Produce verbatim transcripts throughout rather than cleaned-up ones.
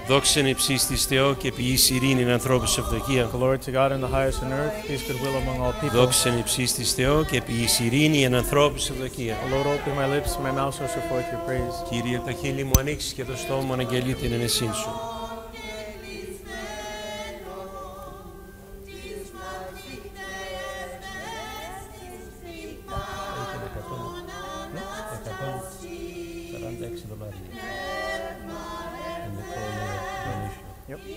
Δόξεν υψίστης Θεό και ποιείς ειρήνην ανθρώπους ευδοκία. Glory to God in the highest on earth, peace, goodwill among all people. Δόξεν υψίστης Θεό και ποιείς ειρήνη εν ανθρώπους ευδοκία. O Lord, open my lips, my mouth shall show forth your praise. Κύριε, τα χείλη μου ανοίξεις και το στόμα μου αναγγελεί την ενεσύν σου. Yep.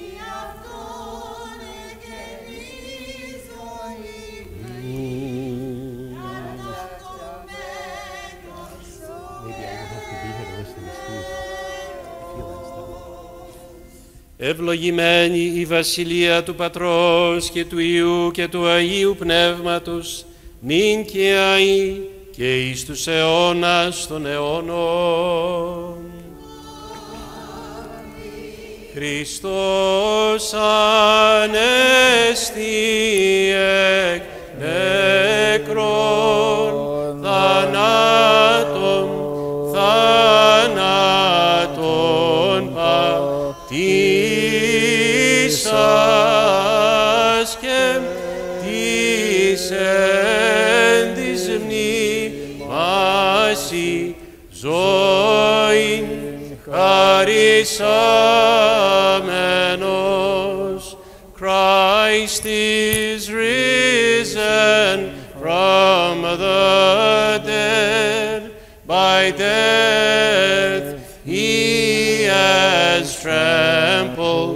Ευλογημένη η βασιλεία του Πατρός και του Υιού και του Αγίου Πνεύματος, νυν και αεί και εις τους αιώνας των αιώνων. Χριστός ανέστη εκ νεκρών, θανάτων, θανάτων πατήσας και της εν της μνήμασι ζωήν χαρισάμενος. Christ is risen from the dead, by death he has trampled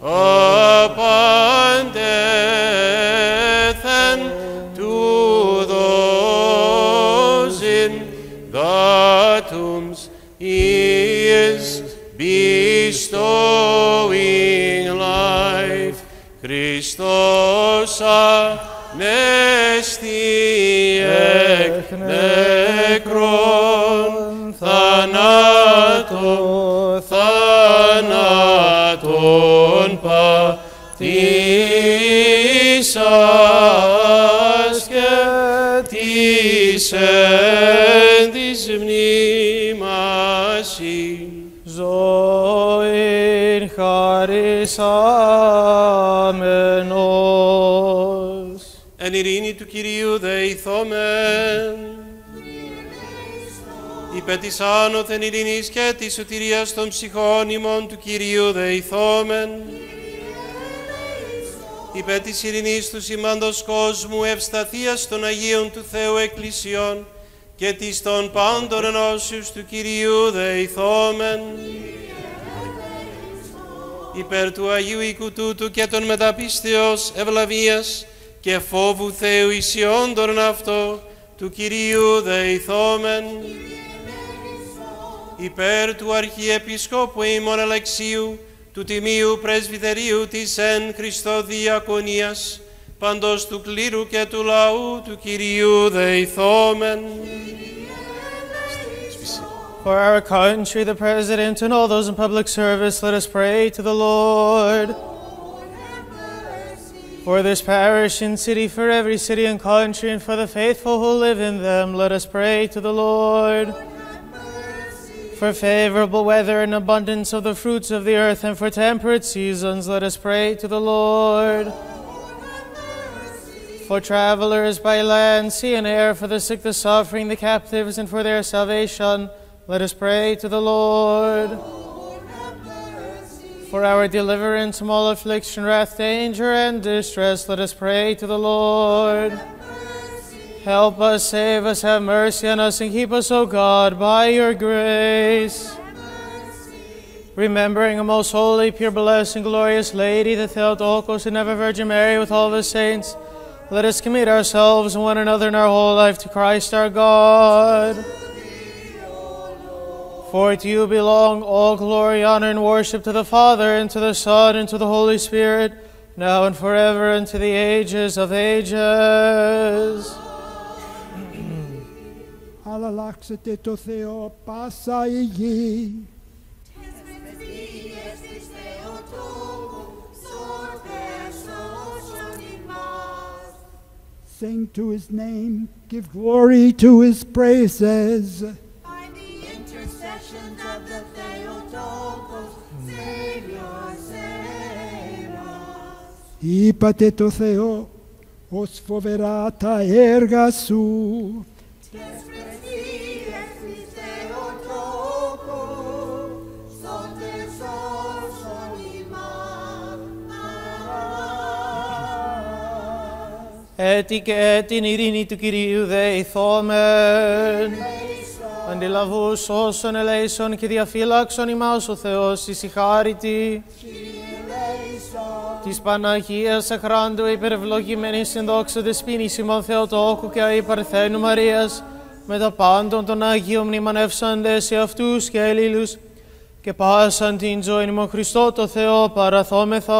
upon death, and to those in the tombs he is bestowing life. Χριστός ανέστη εκ νεκρών, θανάτων, θανάτων πατήσας και της εν της μνήμασι ζωήν χαρισάμενος. Εν ειρήνη του Κυρίου δεηθόμεν. Υπέ της άνωθεν ειρήνης και της σωτηρίας των ψυχών ημών του Κυρίου δεηθόμεν. Υπέ της ειρήνης του σημαντος κόσμου, ευσταθίας των Αγίων του Θεού Εκκλησιών και της των πάντων ενώσεως του Κυρίου δεηθόμεν. Υπέρ του Αγίου οίκου τούτου και των μεταπίστεως, ευλαβίας και φόβου Θεού ισιόντων αυτό του Κυρίου δεηθόμεν. Υπέρ του Αρχιεπισκόπου ημών Αλεξίου, του Τιμίου Πρεσβυτερίου της εν Χριστώ Διακονίας, παντός του κλήρου και του λαού του Κυρίου δεηθόμεν. For our country, the President, and all those in public service, let us pray to the Lord. For this parish and city, for every city and country, and for the faithful who live in them, let us pray to the Lord. For favorable weather and abundance of the fruits of the earth, and for temperate seasons, let us pray to the Lord. For travelers by land, sea, and air, for the sick, the suffering, the captives, and for their salvation, let us pray to the Lord. For our deliverance from all affliction, wrath, danger, and distress, let us pray to the Lord. Help us, save us, have mercy on us, and keep us, O God, by your grace. Remembering a most holy, pure, blessed, and glorious Lady, the Theotokos and ever Virgin Mary, with all the saints, let us commit ourselves and one another in our whole life to Christ our God. For to you belong all glory, honor, and worship, to the Father, and to the Son, and to the Holy Spirit, now and forever, and to the ages of ages. Αλλάξετε το Θεό πάσα η γη. Sing to his name, give glory to his praises. By the intercession intercessions of the Theotokos, Savior, save us. Είπατε το Θεό, ως φοβερά τα έργα σου. Έτι και την ειρήνη του Κυρίου δεηθόμεν. Αντιλαβούς όσων ελέησον και διαφύλαξον ημάς ο Θεός ησυχάρητη. Της Παναγίας Αχράντου υπερευλογημένης συνδόξου δεσποίνης ημών Θεοτόκου και αη Παρθένου Μαρίας, με τα πάντων των Άγιων μνημονεύσαντες σε αυτούς και ελλήλους, και πάσαν την ζωήν ημών Χριστό το Θεό παραθόμεθα.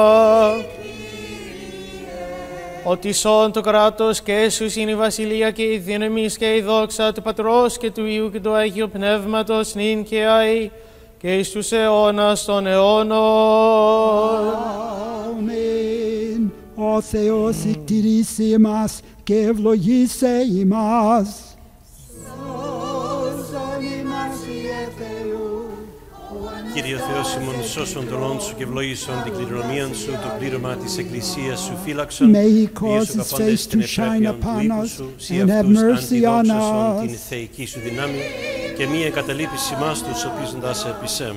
Ότι σών το κράτος και Ιησούς είναι η βασιλεία και η δύναμις και η δόξα του Πατρός και του Υιού και του Αγίου Πνεύματος νυν και αεί και εις τους αιώνας των αιώνων. Αμήν. Ο Θεός εκτηρήσει εμάς και ευλογήσε εμάς. Κύριε Θεός ημών, σώσον τον όν σου και ευλογήσον την κληρονομία σου, το πλήρωμα της Εκκλησίας σου φύλαξον, May he διέσου cause his καπώντες face την to shine επρέπειαν του upon οίκου us σου, σοι and have αυτούς mercy on αντιδόξασον us. την θεϊκή σου δύναμη και μη εγκαταλείπεις ημάς τους οπίζοντας επισέμ.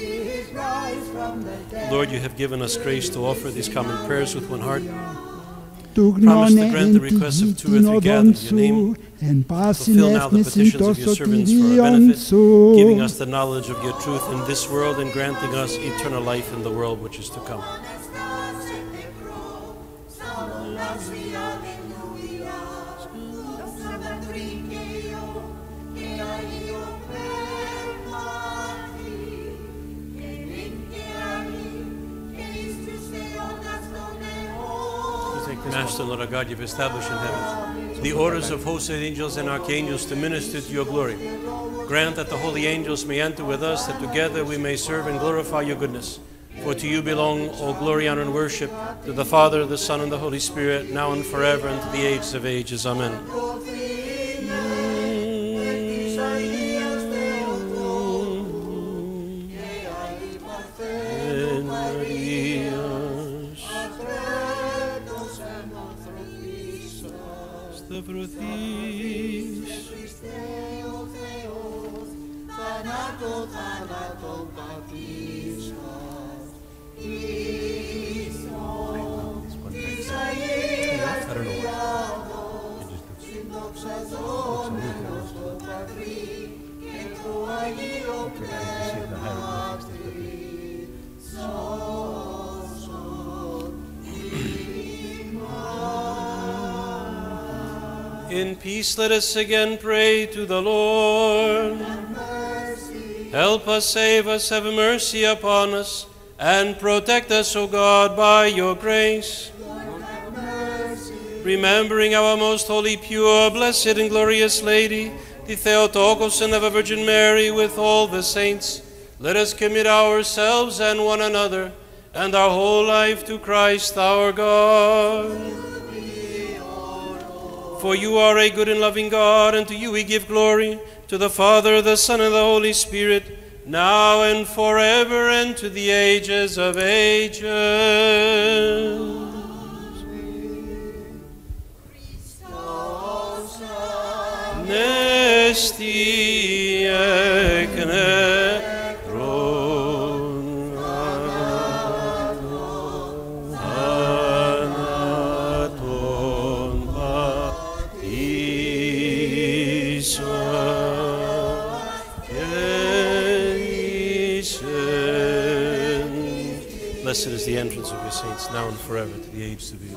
Lord, you have given us grace to offer these common prayers with one heart. Του γνώνε εν τη γη την οδόν σου, εν πάσιν έθνησιν το σωτηρίον σου. Giving us the knowledge of your truth in this world and granting us eternal life in the world which is to come. Master, Lord our God, you've established in heaven the orders of hosts and angels and archangels to minister to your glory. Grant that the holy angels may enter with us, that together we may serve and glorify your goodness. For to you belong all glory, honor, and worship, to the Father, the Son, and the Holy Spirit, now and forever, and to the ages of ages. Amen. In peace let us again pray to the Lord. Help us, save us, have mercy upon us, and protect us, O God, by your grace. Remembering our most holy, pure, blessed, and glorious Lady, the Theotokos and ever Virgin Mary, with all the saints, let us commit ourselves and one another, and our whole life to Christ our God. For you are a good and loving God, and to you we give glory, to the Father, the Son, and the Holy Spirit, now and forever, and to the ages of ages. Nesti ek nekron anaton patisa kenisen. Blessed is the entrance of your saints, now and forever, to the ages of ages.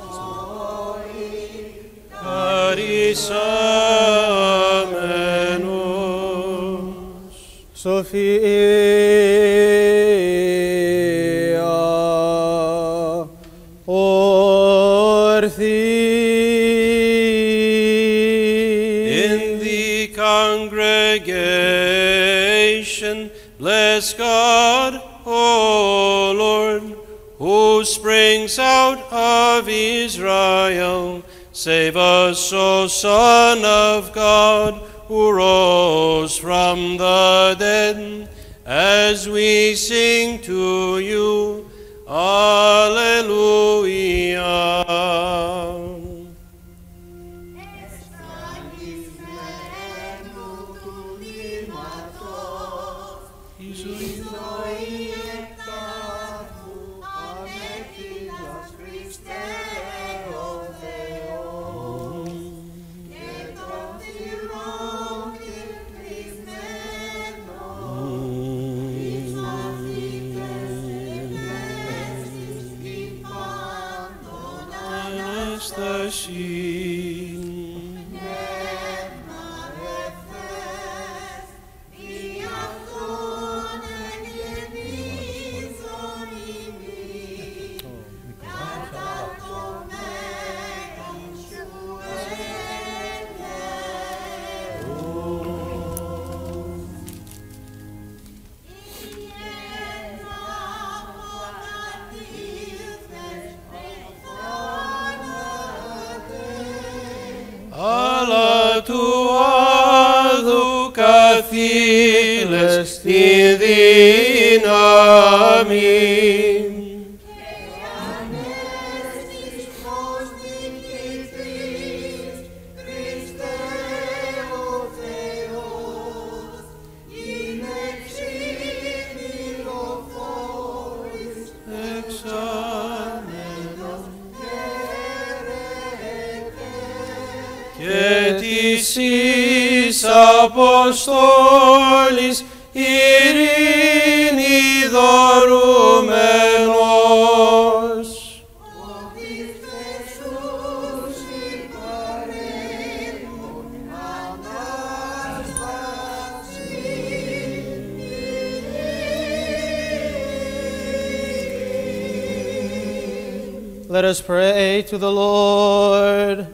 Carisamenos. Sophia orthi. In the congregation, bless God, O Lord, who springs out of Israel. Save us, O Son of God, who rose from the dead, as we sing to you, Alleluia. Καθήλες τη δύναμη. Ανέστης φως νικητής, Χριστέ ο Θεός, είναι ξυνηλοφόρης, εξάμενος και της εις Αποστόλης ειρήνη δωρούμενος. Let us pray to the Lord.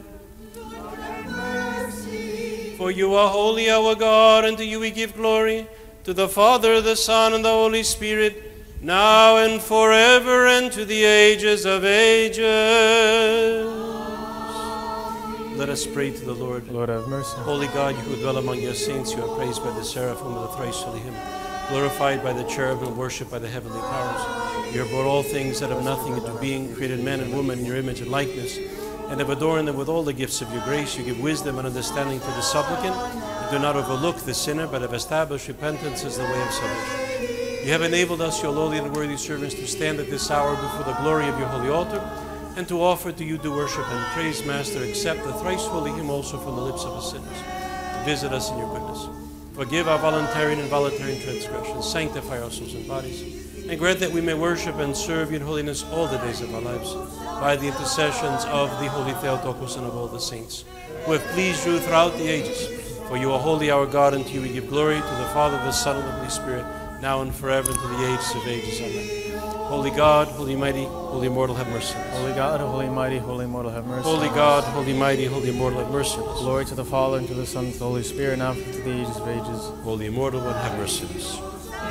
For you are holy, our God, and to you we give glory, to the Father, the Son, and the Holy Spirit, now and forever, and to the ages of ages. Let us pray to the Lord. Lord, have mercy. Holy God, you who dwell among your saints, you are praised by the seraphim of the thrice holy hymn, glorified by the cherubim, worshipped by the heavenly powers. You have brought all things out of nothing into being, created man and woman in your image and likeness, and have adorned them with all the gifts of your grace. You give wisdom and understanding to the supplicant. You do not overlook the sinner, but have established repentance as the way of salvation. You have enabled us, your lowly and worthy servants, to stand at this hour before the glory of your holy altar, and to offer to you due worship and praise. Master, accept the thrice holy hymn also from the lips of the sinners, to visit us in your goodness. Forgive our voluntary and involuntary transgressions, sanctify our souls and bodies, and grant that we may worship and serve you in holiness all the days of our lives, by the intercessions of the Holy Theotokos and of all the saints, who have pleased you throughout the ages. For you are holy, our God, and to you we give glory, to the Father, the Son, and the Holy Spirit, now and forever, and to the ages of ages. Amen. Holy God, holy mighty, holy immortal, have mercy on us. Holy God, holy mighty, holy immortal, have mercy. Holy God, holy mighty, holy immortal, have mercy on us. Glory to the Father, and to the Son, and to the Holy Spirit, now and to the ages of ages. Holy immortal one, have mercy on us.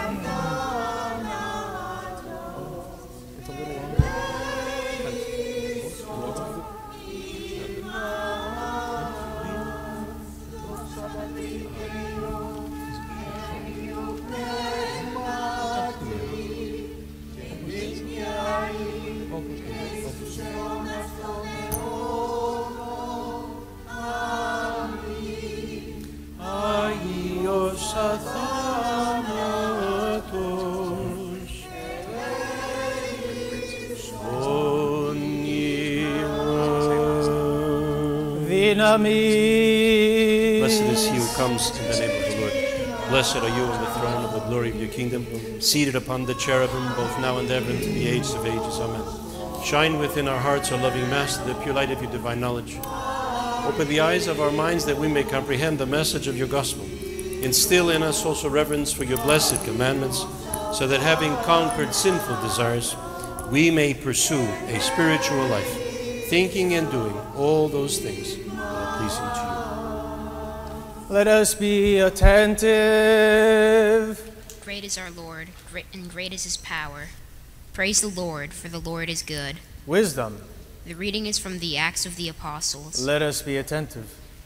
Blessed is he who comes in the name of the Lord. Blessed are you on the throne of the glory of your kingdom, seated upon the cherubim, both now and ever, and to the ages of ages. Amen. Shine within our hearts, O loving Master, the pure light of your divine knowledge. Open the eyes of our minds that we may comprehend the message of your gospel. Instill in us also reverence for your blessed commandments, so that having conquered sinful desires, we may pursue a spiritual life, thinking and doing all those things that are pleasing to you. Let us be attentive. Great is our Lord, great and great is his power. Praise the Lord, for the Lord is good. Wisdom. The reading is from the Acts of the Apostles. Let us be attentive.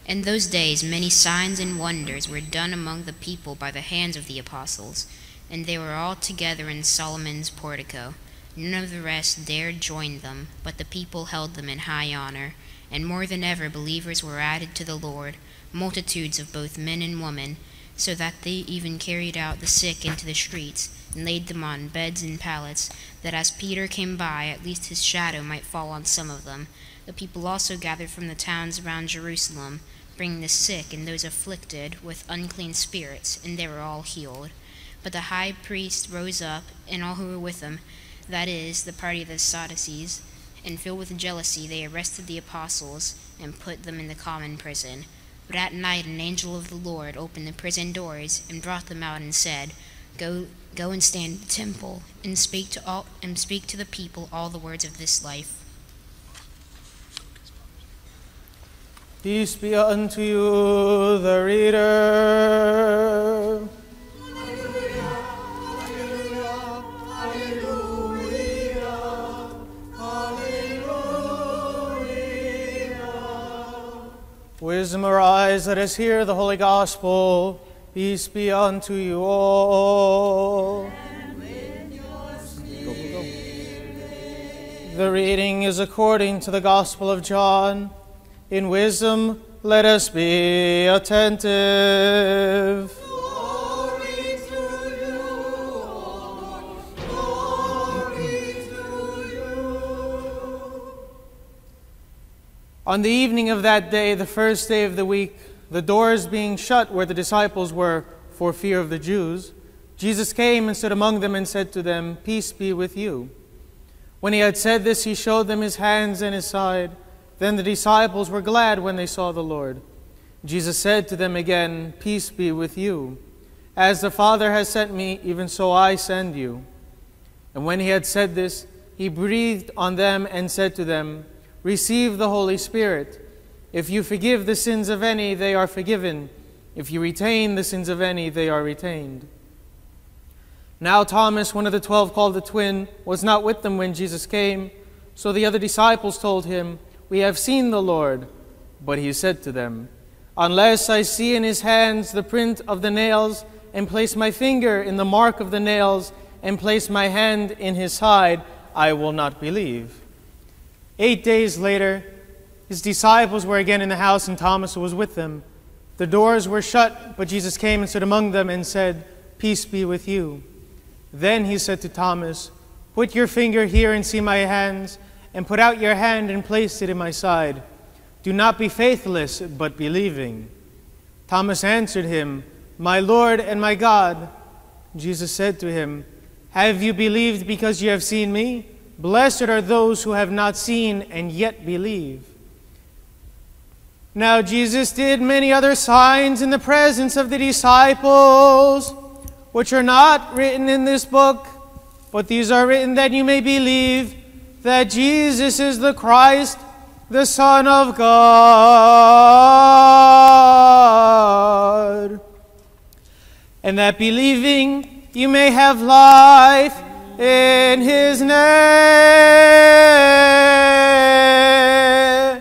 In those days many signs and wonders were done among the people by the hands of the apostles, and they were all together in Solomon's portico. None of the rest dared join them, but the people held them in high honor. And more than ever believers were added to the Lord, multitudes of both men and women, so that they even carried out the sick into the streets, and laid them on beds and pallets, that as Peter came by, at least his shadow might fall on some of them. The people also gathered from the towns around Jerusalem, bringing the sick and those afflicted with unclean spirits, and they were all healed. But the high priest rose up, and all who were with him, that is, the party of the Sadducees, and filled with jealousy, they arrested the apostles and put them in the common prison. But at night an angel of the Lord opened the prison doors and brought them out and said, Go, go and stand in the temple and speak to all and speak to the people all the words of this life. Peace be unto you, the reader. Wisdom arise, let us hear the Holy Gospel. Peace be unto you all. And with your spirit. The reading is according to the Gospel of John. In wisdom, let us be attentive. Glory to you, O Lord. Glory to you. On the evening of that day, the first day of the week, the doors being shut where the disciples were for fear of the Jews, Jesus came and stood among them and said to them, Peace be with you. When he had said this, he showed them his hands and his side. Then the disciples were glad when they saw the Lord. Jesus said to them again, Peace be with you. As the Father has sent me, even so I send you. And when he had said this, he breathed on them and said to them, Receive the Holy Spirit. If you forgive the sins of any, they are forgiven. If you retain the sins of any, they are retained. Now Thomas, one of the twelve called the twin, was not with them when Jesus came. So the other disciples told him, We have seen the Lord. But he said to them, Unless I see in his hands the print of the nails, and place my finger in the mark of the nails, and place my hand in his side, I will not believe. Eight days later, his disciples were again in the house, and Thomas was with them. The doors were shut, but Jesus came and stood among them and said, Peace be with you. Then he said to Thomas, Put your finger here and see my hands, and put out your hand and place it in my side. Do not be faithless, but believing. Thomas answered him, My Lord and my God. Jesus said to him, Have you believed because you have seen me? Blessed are those who have not seen and yet believe. Now Jesus did many other signs in the presence of the disciples, which are not written in this book, but these are written that you may believe that Jesus is the Christ, the Son of God, and that believing you may have life in his name.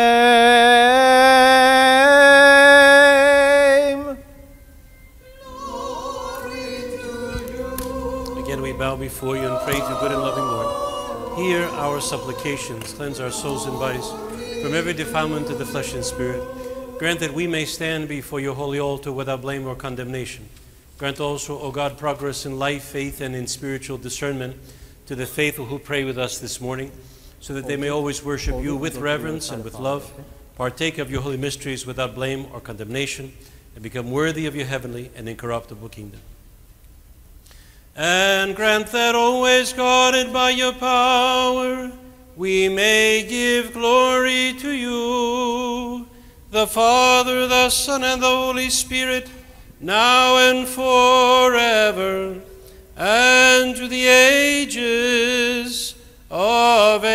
Again we bow before you and pray to good and loving Lord. Hear our supplications, cleanse our souls and bodies from every defilement of the flesh and spirit. Grant that we may stand before your holy altar without blame or condemnation. Grant also, O God, progress in life, faith, and in spiritual discernment to the faithful who pray with us this morning, so that they may always worship you with reverence and with love, partake of your holy mysteries without blame or condemnation, and become worthy of your heavenly and incorruptible kingdom. And grant that always guarded by your power, we may give glory to you, the Father, the Son, and the Holy Spirit, now and forever, and to the ages of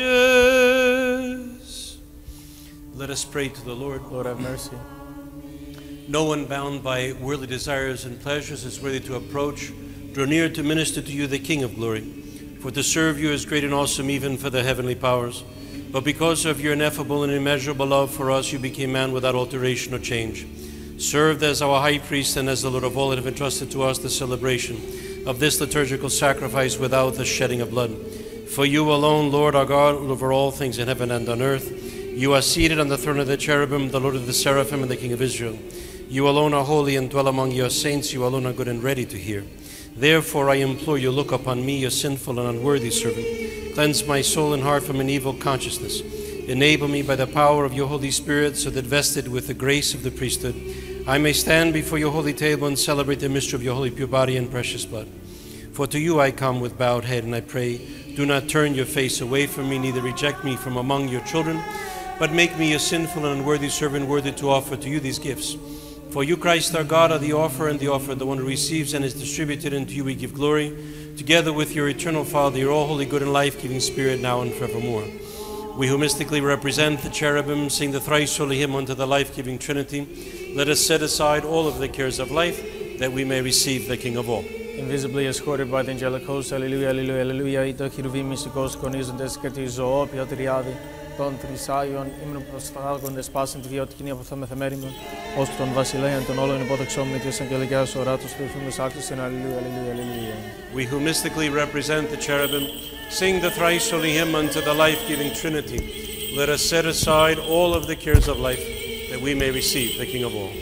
ages. Let us pray to the Lord. Lord, have mercy. No one bound by worldly desires and pleasures is worthy to approach, draw near to minister to you, the King of glory. For to serve you is great and awesome even for the heavenly powers. But because of your ineffable and immeasurable love for us, you became man without alteration or change. Served as our high priest and as the Lord of all, and have entrusted to us the celebration of this liturgical sacrifice without the shedding of blood. For you alone, Lord our God, over all things in heaven and on earth, you are seated on the throne of the cherubim, the Lord of the seraphim, and the King of Israel. You alone are holy and dwell among your saints. You alone are good and ready to hear. Therefore I implore you, look upon me, your sinful and unworthy servant. Cleanse my soul and heart from an evil consciousness. Enable me by the power of your Holy Spirit, so that vested with the grace of the priesthood, I may stand before your holy table and celebrate the mystery of your holy pure body and precious blood. For to you I come with bowed head, and I pray, do not turn your face away from me, neither reject me from among your children, but make me a sinful and unworthy servant, worthy to offer to you these gifts. For you, Christ our God, are the offer, and the offer, the one who receives and is distributed, and to you we give glory, together with your eternal Father, your all-holy, good and life-giving Spirit, now and forevermore. We who mystically represent the cherubim sing the thrice holy hymn unto the life-giving Trinity. Let us set aside all of the cares of life, that we may receive the King of all. Invisibly escorted by the angelic host, alleluia, alleluia, alleluia, the cherubim mysticos conizontes και τη ζωόπια τριάδη, των τρισάιων ύμνων προστάγοντες πάσιν τη βιωτική αποθέμεθα μέρημον, ως των βασιλέων των όλων υπόδεξών με της αγγελικιάς οράτους του ηθούμες άκτησιν, αλληλούια, αλληλούια, αλληλούια. We who mystically represent the cherubim sing the thrice holy hymn unto the life-giving Trinity. Let us set aside all of the cares of life, that we may receive the King of all.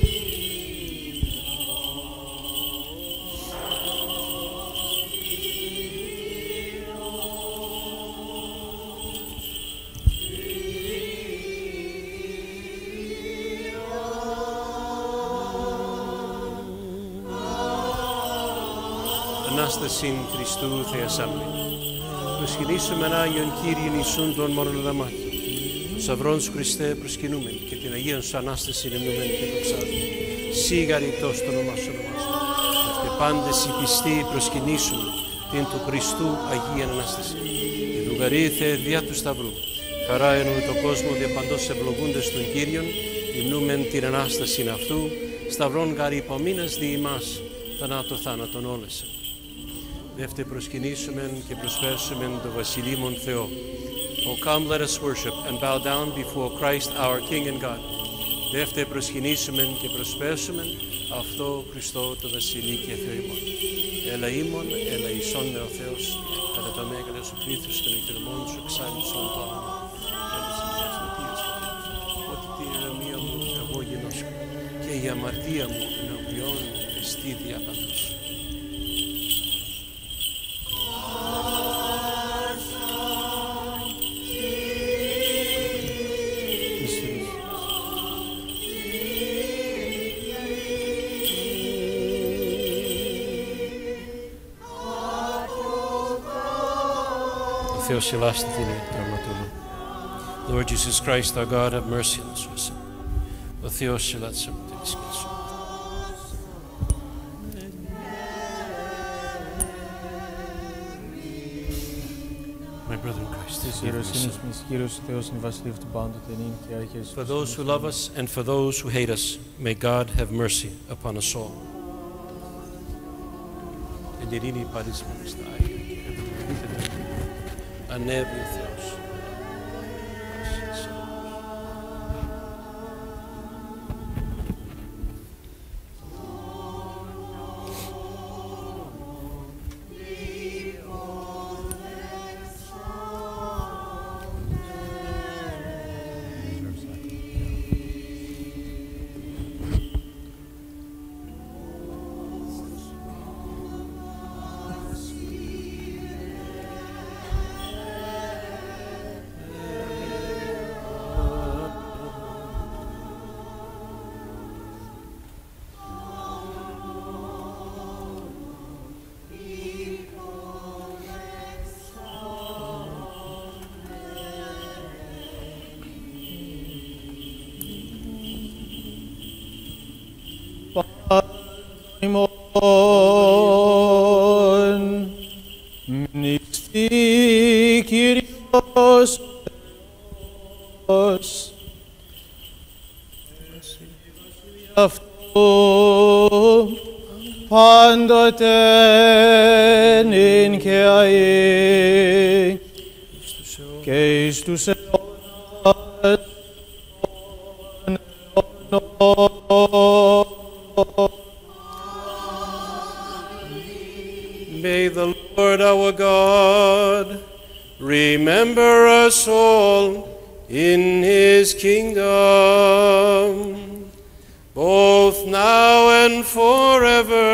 Ανάστασιν Χριστού Θεασάμνη. Προσκυνήσουμε Άγιον Κύριον Ιησούν των μόνον αδαμάτων. Σαυρών σου Χριστέ προσκυνούμεν και την Αγίαν σου Ανάσταση εμνούμεν και δοξάζουμε. Σύ γαριτός το όνομά σου ονομάζουμε. Ευτε πάντες οι πιστοί προσκυνήσουμε την του Χριστού Αγίαν Ανάσταση. Και του γαρίθε διά του Σταυρού. Χαρά εννοεί το κόσμο δια παντός ευλογούντες των Κύριων. Υμνούμεν την Ανάσταση αυτού. Σταυρών γαρι υπομείνας δι' ημάς. Θανάτω θάνατον όλεσεν. Δεύτε προσκυνήσουμεν και προσφέρσουμεν το βασιλείμον Θεό. Oh, come, let us worship and bow down before Christ, our King and God. Δεύτε προσκυνήσουμεν και προσφέρσουμεν αυτό Χριστό το βασιλεί και Θεό ημών. Έλα ήμων, έλα εισόν με ο Θεός, κατά το μέγαλο σου πλήθους των εκτερμών σου εξάλληψον το όνομα. Έλα μιας νοτίας κατέβους, ότι την ηρεμία μου εγώ γεννώσκω και η αμαρτία μου ενωπιών εστί διαπαντός. Θεός ελάστη την τραυματούλου. Lord Jesus Christ, our God, have mercy on us. Ο Θεός ελάτησε μου την ισκή σου. My brother in Christ, for those who love us and for those who hate us, may God have mercy upon us all. Εν ειρήνη παρίσμενη στα Άγια και ανέβει ο Θεός. ημών. Μνηστή Κύριος Θεός, αυτό πάντοτε νυν και αεί και εις τους αιώνας των αιώνων. May the Lord our God remember us all in his kingdom, both now and forever,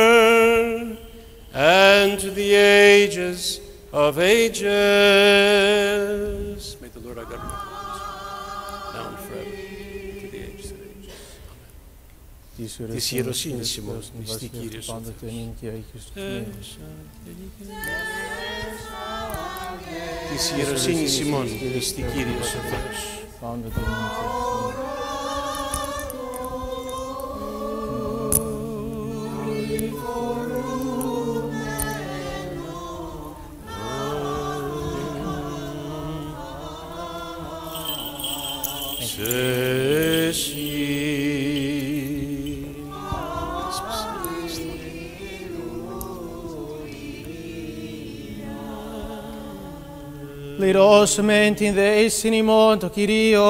and to the ages of ages. May the Lord our God remember us now and forever, to the ages of ages. Amen. Της ιεροσύνης ημών, Χριστή Κύριος ο Θεός. Της ιεροσύνης ημών, Χριστή Κύριος ο Θεός. Πληρώσουμε την δέησιν ημών το Κυρίο.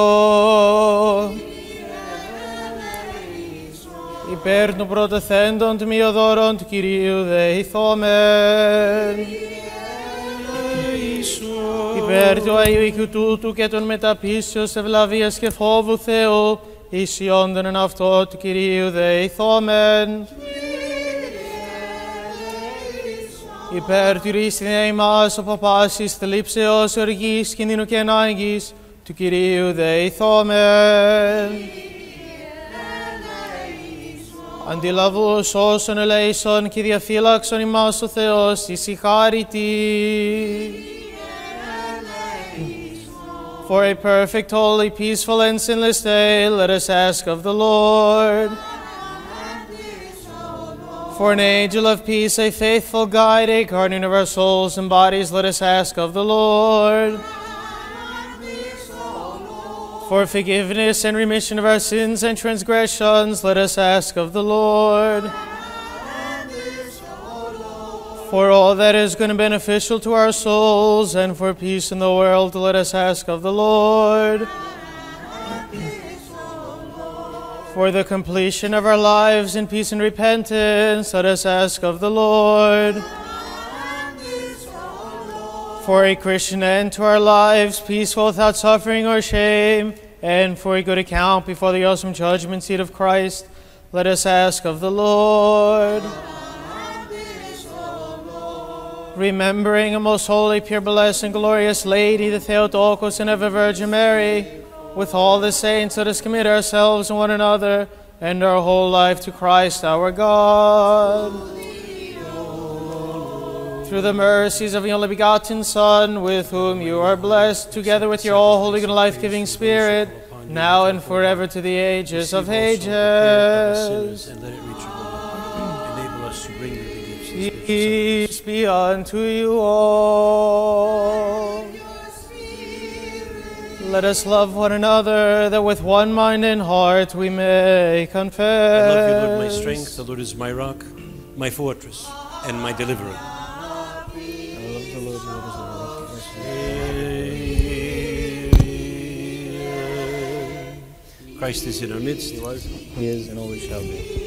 Υπέρ των πρωτοθέντων τμιοδώρων του Κυρίου δεηθόμεν. Υπέρ του Αγίου οίκου τούτου και των μεταπίσεως ευλαβίας και φόβου Θεού, ισιόντων εν αυτό του Κυρίου δεηθόμεν. Υπέρ του ρίστην ημάς ο παπάσης θλίψεως οργής κινδύνου και ανάγκης του Κυρίου δεηθόμεν. Αντιλαβούς όσων ελέησον και διαφύλαξον ημάς ο Θεός ησυχάρητη. For a perfect, holy, peaceful, and sinless day, let us ask of the Lord. For an angel of peace, a faithful guide, a guardian of our souls and bodies, let us ask of the Lord. For forgiveness and remission of our sins and transgressions, let us ask of the Lord. For all that is good and beneficial to our souls, and for peace in the world, let us ask of the Lord. For the completion of our lives in peace and repentance, let us ask of the Lord. For a Christian end to our lives, peaceful without suffering or shame, and for a good account before the awesome judgment seat of Christ, let us ask of the Lord. Remembering a most holy, pure, blessed, and glorious Lady, the Theotokos and ever Virgin Mary, with all the saints, let us commit ourselves and one another and our whole life to Christ our God. Through the mercies of the only begotten Son, with whom you are blessed, together with your all holy and life-giving Spirit, now and forever to the ages of ages. And let it reach your Lord. Enable us to bring you the gifts. Peace be unto you all. Let us love one another, that with one mind and heart we may confess. I love you, Lord, my strength. The Lord is my rock, my fortress, and my deliverer. Christ is in our midst. He was, he is, and always shall be.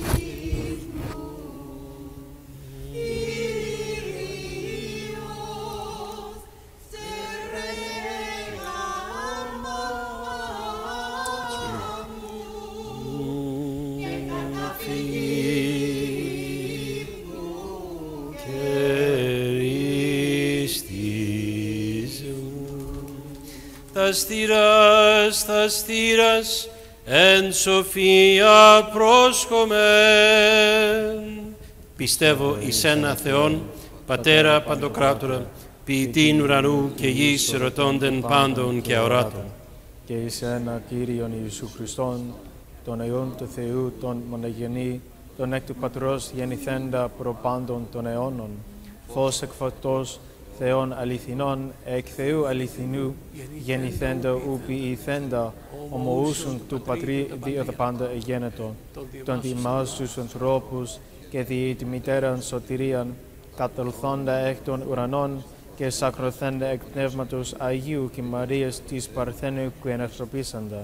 Τα στήρας, τα στήρας, εν σοφία πρόσχομεν. Πιστεύω εις ένα Θεόν, Πατέρα Παντοκράτορα, ποιητήν ουρανού και γης, ερωτώντεν πάντων και αοράτων. Και εις ένα Κύριον Ιησού Χριστόν, τον Υιόν του Θεού, τον μονογενή, τον εκ του Πατρός γεννηθέντα προπάντων των αιώνων, φως εκ φωτός, Θεόν αληθινών, εκ Θεού αληθινού, γεννηθέντα ου ποιηθέντα, ομοούσουν του Πατρί δύο τα πάντα εγένετο, τον ημάς τους ανθρώπους, και διή τη μητέραν σωτηρίαν, κατελθόντα εκ των ουρανών και σακρωθέντα εκ πνεύματος Αγίου και Μαρίας της Παρθένου που ενευτροπήσαντα.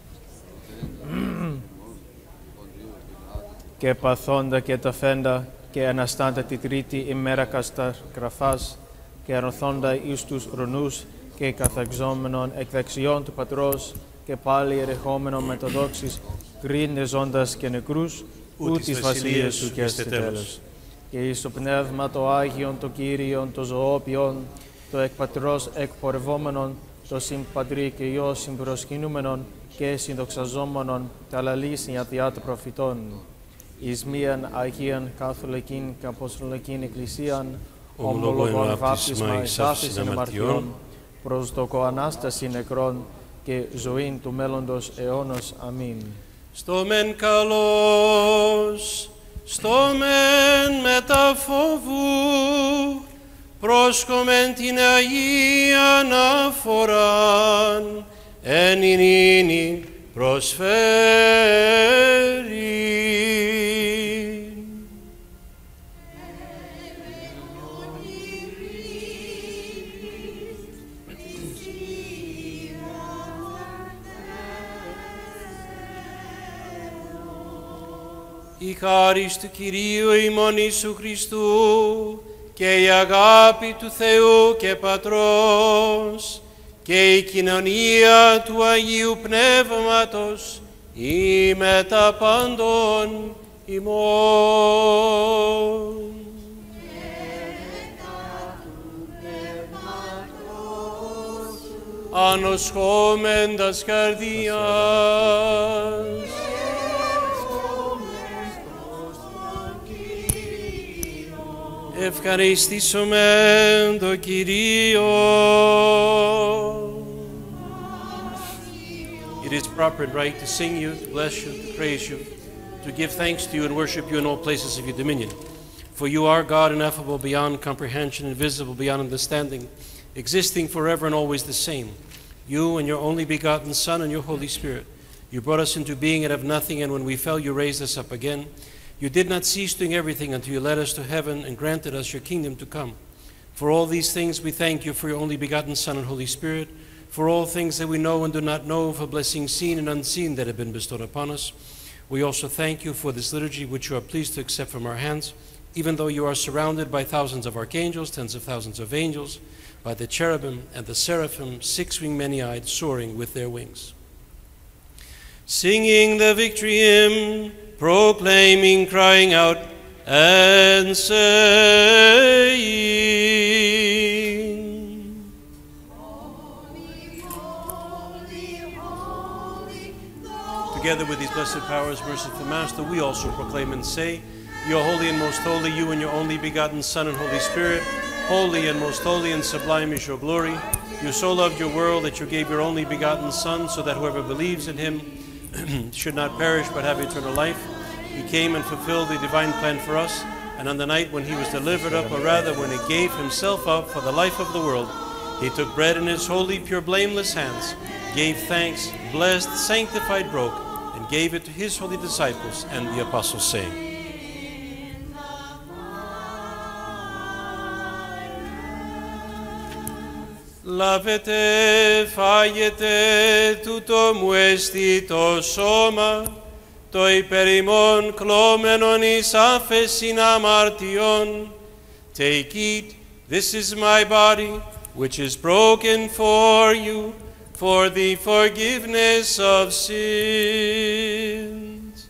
Και παθόντα και ταφέντα και αναστάντα τη τρίτη ημέρα κασταγραφάς και αρθόντα εις τους ουρανούς και καθαξόμενον εκ δεξιών του Πατρός και πάλι ερεχόμενον με το δόξης κρίνε ζώντας και νεκρούς ού της βασιλείας σου και έστι τέλος. Και εις το πνεύμα το Άγιον, το Κύριον, το ζωόπιον, το εκ Πατρός εκπορευόμενον, το συμπατρί και Υιό συμπροσκυνούμενον και συνδοξαζόμενον τα λαλήσια διά των προφητών. Εις μίαν Αγίαν Καθολικήν και Αποστολικήν Εκκλησίαν, ομολογών βάπτισμα εις άφησιν αμαρτιών, προσδοκώ Ανάσταση νεκρών και ζωήν του μέλλοντος αιώνος. Αμήν. Στο μεν καλός, στο μεν μετα φόβου, πρόσκομεν την Αγίαν αφοράν, εν ειρήνη προσφέρει. Η χάρις του Κυρίου ημών Ιησού Χριστού και η αγάπη του Θεού και Πατρός και η κοινωνία του Αγίου Πνεύματος ή με τα πάντων ημών. Ανοσχόμεντας καρδίας, ευχαριστήσομεν το Κυρίο. It is proper and right to sing you, to bless you, to praise you, to give thanks to you and worship you in all places of your dominion. For you are God, ineffable beyond comprehension, invisible beyond understanding, existing forever and always the same. You and your only begotten Son and your Holy Spirit, you brought us into being out of nothing, and when we fell, you raised us up again. You did not cease doing everything until you led us to heaven and granted us your kingdom to come. For all these things we thank you for your only begotten Son and Holy Spirit, for all things that we know and do not know, for blessings seen and unseen that have been bestowed upon us. We also thank you for this liturgy which you are pleased to accept from our hands, even though you are surrounded by thousands of archangels, tens of thousands of angels, by the cherubim and the seraphim, six-winged many-eyed, soaring with their wings. Singing the victory hymn, proclaiming, crying out, and saying, Holy, holy, holy, together with these blessed powers, merciful Master, we also proclaim and say, You are holy and most holy, you and your only begotten Son and Holy Spirit, holy and most holy and sublime is your glory. You so loved your world that you gave your only begotten Son, so that whoever believes in him should not perish but have eternal life. He came and fulfilled the divine plan for us, and on the night when he was delivered up, or rather when he gave himself up for the life of the world, he took bread in his holy, pure, blameless hands, gave thanks, blessed, sanctified, broke, and gave it to his holy disciples and the apostles, saying, Λάβετε, φάγετε, τούτο μου έστι το σώμα, το υπέρ ημών κλώμενον εις άφεσιν αμαρτιών. Take, eat, this is my body, which is broken for you, for the forgiveness of sins.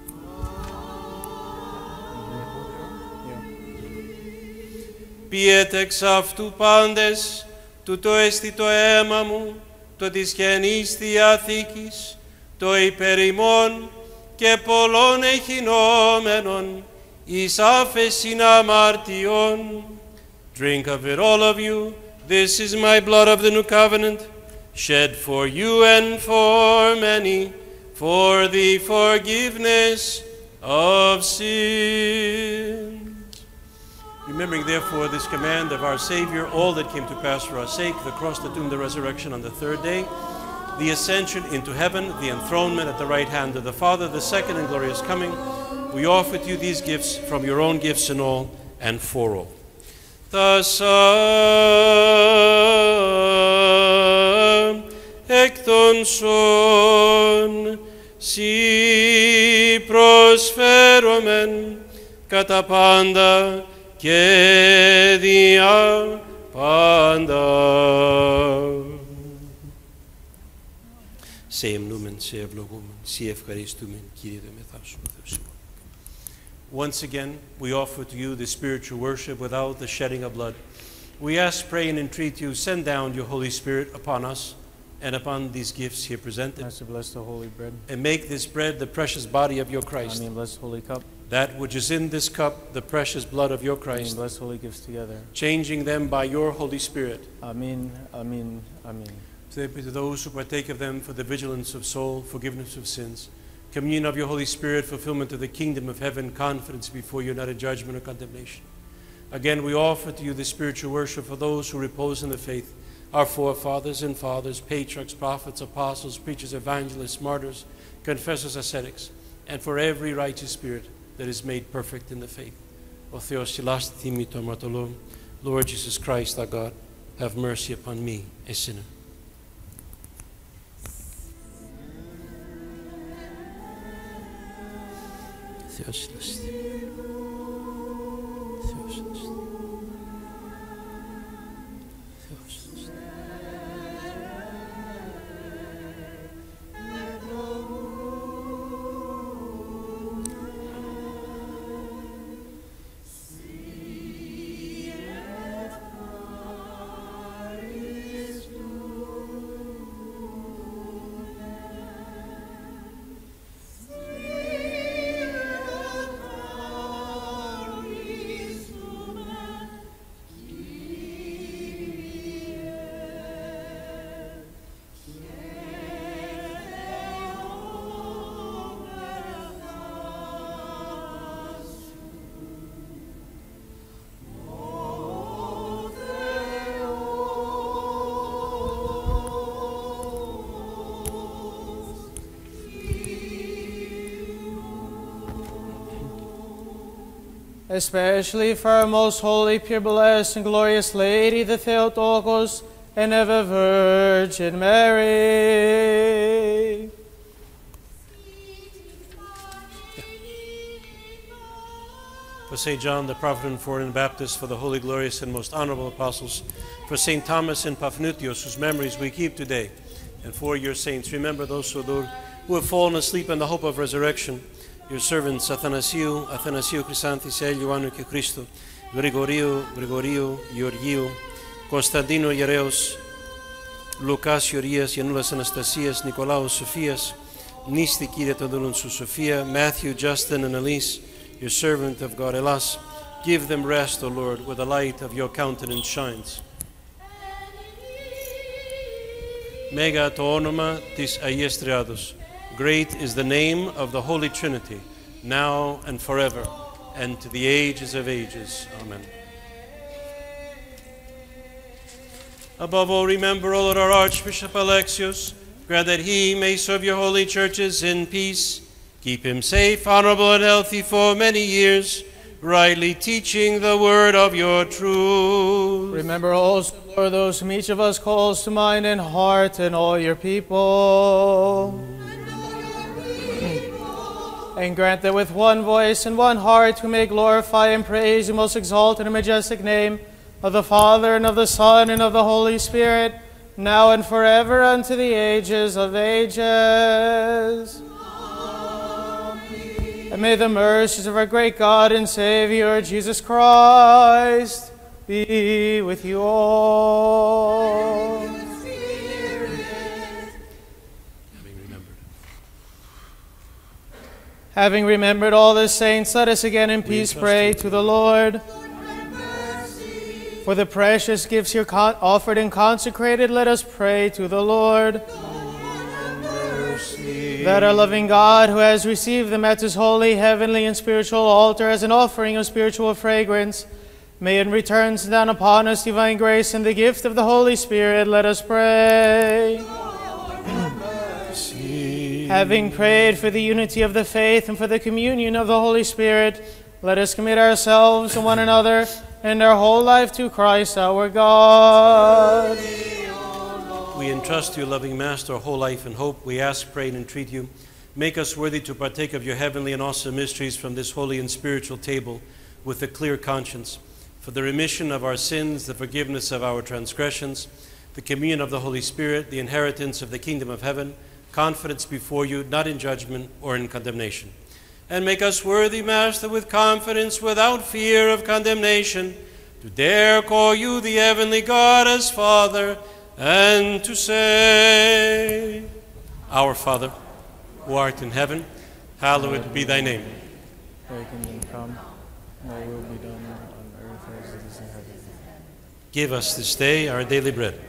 Πιείτε εξ αυτού πάντες, τούτο έστι το αίμα μου, το της Καινής Διαθήκης, το υπέρ ημών και πολλών εχεινόμενων εις άφεσιν αμαρτιών. Drink of it, all of you. This is my blood of the new covenant, shed for you and for many, for the forgiveness of sins. Remembering, therefore, this command of our Savior, all that came to pass for our sake, the cross, the tomb, the resurrection on the third day, the ascension into heaven, the enthronement at the right hand of the Father, the second and glorious coming, we offer to you these gifts from your own gifts and all, and for all. The Son εκ των σών σοι προσφέρομεν κατά πάντα και δια πάντα. Σε εμνούμεν, σε ευλογούμεν, σε ευχαριστούμεν, Κύριε δε μεθάσου ο Θεός ημών. Once again, we offer to you the spiritual worship without the shedding of blood. We ask, pray, and entreat you, send down your Holy Spirit upon us and upon these gifts here presented. Master, bless the holy bread. And make this bread the precious body of your Christ. Amen. Bless the holy cup. That which is in this cup, the precious blood of your Amen. Christ. Bless holy gifts together. Changing them by your Holy Spirit. Amen. Amen. Amen. To those who partake of them for the vigilance of soul, forgiveness of sins, communion of your Holy Spirit, fulfillment of the kingdom of heaven, confidence before you, not in judgment or condemnation. Again, we offer to you the spiritual worship for those who repose in the faith, our forefathers and fathers, patriarchs, prophets, apostles, preachers, evangelists, martyrs, confessors, ascetics, and for every righteous spirit that is made perfect in the faith. O Theos, timito martolom, Lord Jesus Christ, our God, have mercy upon me, a sinner. Theos, Theos, Especially for our most holy, pure, blessed, and glorious Lady, the Theotokos, and ever Virgin Mary. For Saint John, the prophet and foreign Baptist, for the holy, glorious, and most honorable apostles, for Saint Thomas and Paphnutius, whose memories we keep today, and for your saints, remember those who have fallen asleep in the hope of resurrection, your servants Athanasiu, Athanasiu Chrysanthis, Ioannou και Christo, Γρηγορίου, Γρηγορίου, Γεωργίου, Κωνσταντίνο Ιερέως, Λουκάς Ιωρίας, Ιαννούλας Αναστασίας, Νικολάου Σοφίας, Νίστη Κύριε των δούλων σου Σοφία, Matthew, Justin, and Elise, your servant of God, Elas, give them rest, O Lord, where the light of your countenance shines. Μέγα το όνομα της Αγίας Τριάδος. Great is the name of the Holy Trinity, now and forever, and to the ages of ages. Amen. Above all, remember, O Lord, our Archbishop Alexius. Grant that he may serve your holy churches in peace. Keep him safe, honorable, and healthy for many years, rightly teaching the word of your truth. Remember also, Lord, those whom each of us calls to mind and heart, and all your people. And grant that with one voice and one heart we may glorify and praise the most exalted and majestic name of the Father, and of the Son, and of the Holy Spirit, now and forever, unto the ages of ages. Amen. And may the mercies of our great God and Savior, Jesus Christ, be with you all. Having remembered all the saints, let us again in peace pray to the Lord. For the precious gifts here offered and consecrated, let us pray to the Lord. That our loving God, who has received them at his holy, heavenly, and spiritual altar as an offering of spiritual fragrance, may in return send down upon us divine grace and the gift of the Holy Spirit. Let us pray. See. Having prayed for the unity of the faith and for the communion of the Holy Spirit, let us commit ourselves to one another and our whole life to Christ our God. We entrust to you, loving Master, our whole life and hope. We ask, pray, and entreat you. Make us worthy to partake of your heavenly and awesome mysteries from this holy and spiritual table with a clear conscience, for the remission of our sins, the forgiveness of our transgressions, the communion of the Holy Spirit, the inheritance of the kingdom of heaven, confidence before you, not in judgment or in condemnation. And make us worthy, Master, with confidence, without fear of condemnation, to dare call you the heavenly God as Father, and to say, Our Father, who art in heaven, hallowed be thy name. Thy kingdom come, thy will be done on earth as it is in heaven. Give us this day our daily bread.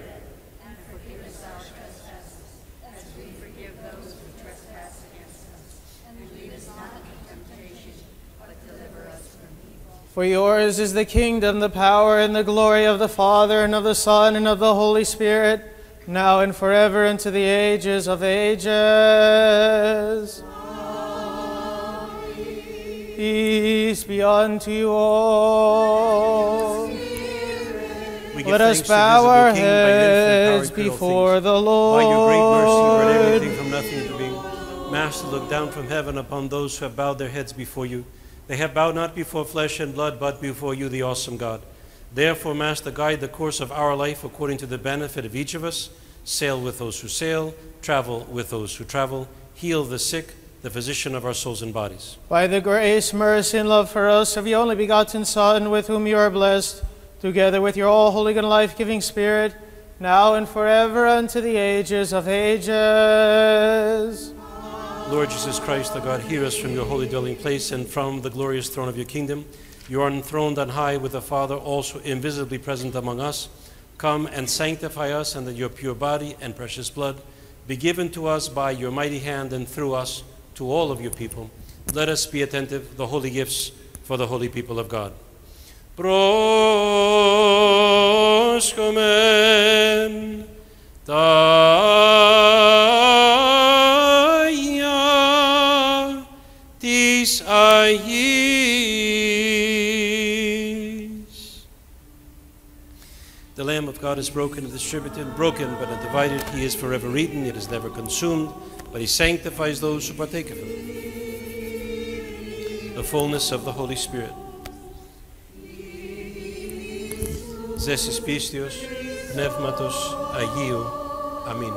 For yours is the kingdom, the power, and the glory of the Father, and of the Son, and of the Holy Spirit, now and forever, and to the ages of ages. Amen. Peace be unto you all. Let us bow our heads before the Lord. By your great mercy, you brought everything from nothing into being. Master, look down from heaven upon those who have bowed their heads before you. They have bowed not before flesh and blood, but before you, the awesome God. Therefore, Master, guide the course of our life according to the benefit of each of us. Sail with those who sail, travel with those who travel, heal the sick, the physician of our souls and bodies. By the grace, mercy, and love for us of your only begotten Son, with whom you are blessed, together with your all holy and life-giving Spirit, now and forever, unto the ages of ages. Lord Jesus Christ, the God, hear us from your holy dwelling place and from the glorious throne of your kingdom. You are enthroned on high with the Father, also invisibly present among us. Come and sanctify us, and that your pure body and precious blood be given to us by your mighty hand and through us to all of your people. Let us be attentive, the holy gifts for the holy people of God. Proscomen Daia tis Ais. The Lamb of God is broken and distributed, broken but not divided. He is forever eaten, it is never consumed, but he sanctifies those who partake of him. The fullness of the Holy Spirit. Zesis Pistios, Pneumatos Agio. Amen.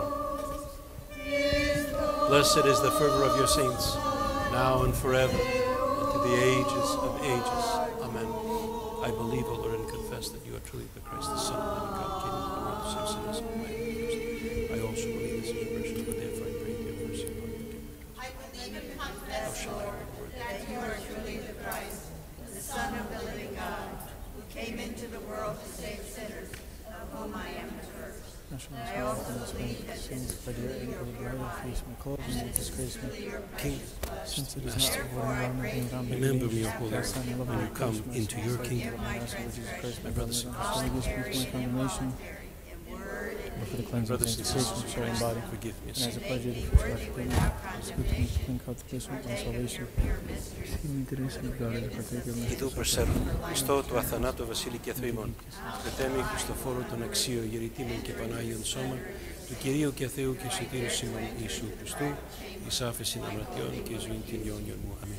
Blessed is the fervor of your saints, now and forever, and to the ages of ages. Amen. I believe, O Lord, and confess that you are truly the Christ, the Son of the living God, King of the world, to save sinners and my first. I also believe this is your precious, but therefore I pray to your mercy upon me. I believe and confess, Lord, that you are truly the Christ, the Son of the living God, who came into the world to save sinners, of whom I am the first. I also believe that this is truly your pure body, and that this is truly your precious blood. Since it is Master, not what I am, remember me, O Holy, when you come into your kingdom. My transgressions, My brothers and sisters, my condemnation, in word and and for the deed, cleansing of brothers and sanctification sisters, of soul and Christ, body. forgive me. And as a sin. pledge of the in first words life of without it's good to me to clean cut the place with my salvation. Give me grace and God and partake of Idού my προσέρχομαι, Χριστό του αθανάτου Βασίλη και Θεήμων, Πετέμι Χριστοφόρου των αξίων γερητήμων και Πανάγιον σώμα, του Κυρίου και Θεού και Σωτήρου σήμων Ιησού Χριστού, εις άφεσιν αμαρτιών και ζωήν την αιώνιον μου. Αμήν.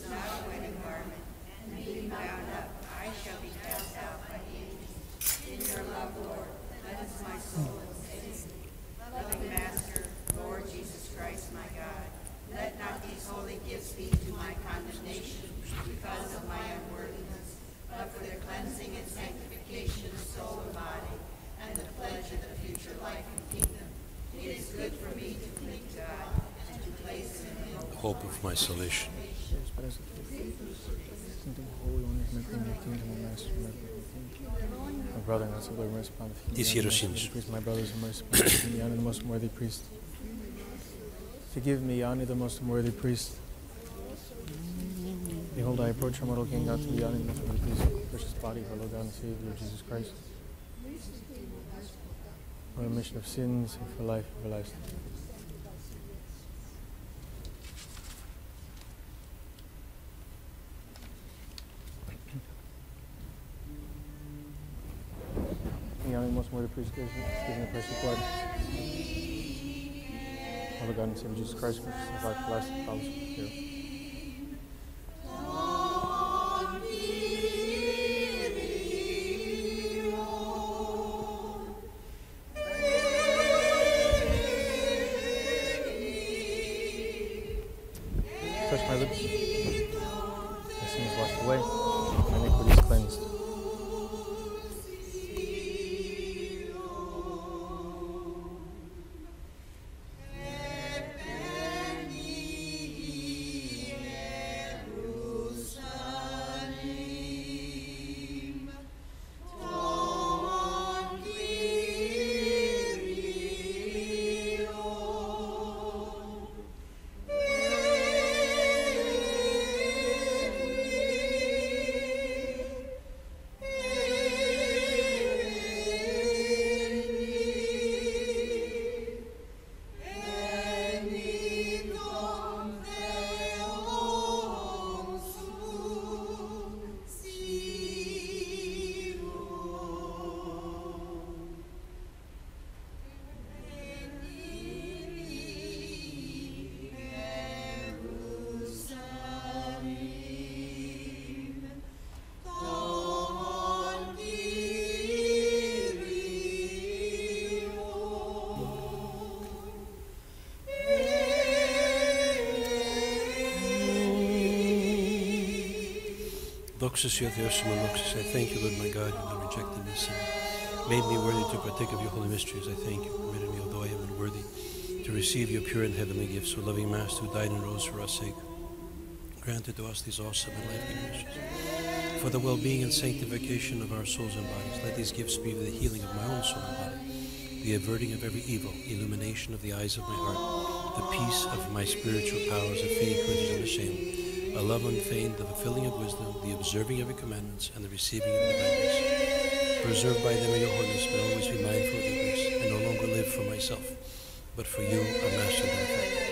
Loving Master, Lord Jesus Christ, my God, let not these holy gifts be to my condemnation because of my unworthiness, but for their cleansing and sanctification of soul and body, and the pledge of the future life and kingdom. It is good for me to cling to God and to place in him The hope of my salvation. My brother and I Lord, mercy upon the Της ιεροσύνης. My brothers and mercy upon the honor the most worthy priest. Forgive me, honor the most worthy priest. Behold, I approach your mortal King, God, to be honored the most worthy priest, precious body of our Lord God and Savior, Jesus Christ, for remission of sins and for life everlasting. honoring, most worthy priest, gives the precious blood. Father God and Savior Jesus Christ, which is our blessed fellowship here. Touch my lips, my sin is washed away, my iniquity is cleansed. Doxus, your Theos, Doxus, I thank you, Lord my God, you have not rejected me, sin, made me worthy to partake of your holy mysteries. I thank you, permitted me, although I am unworthy, to receive your pure and heavenly gifts. O loving Master, who died and rose for our sake, granted to us these awesome and life-giving mysteries. For the well-being and sanctification of our souls and bodies, let these gifts be for the healing of my own soul and body, the averting of every evil, illumination of the eyes of my heart, the peace of my spiritual powers, of faith which is unashamed, a love unfeigned, the fulfilling of wisdom, the observing of your commandments, and the receiving of the divine grace. Preserved by them in your holiness, but always be mindful of your grace, and no longer live for myself, but for you, our Master and benefactor.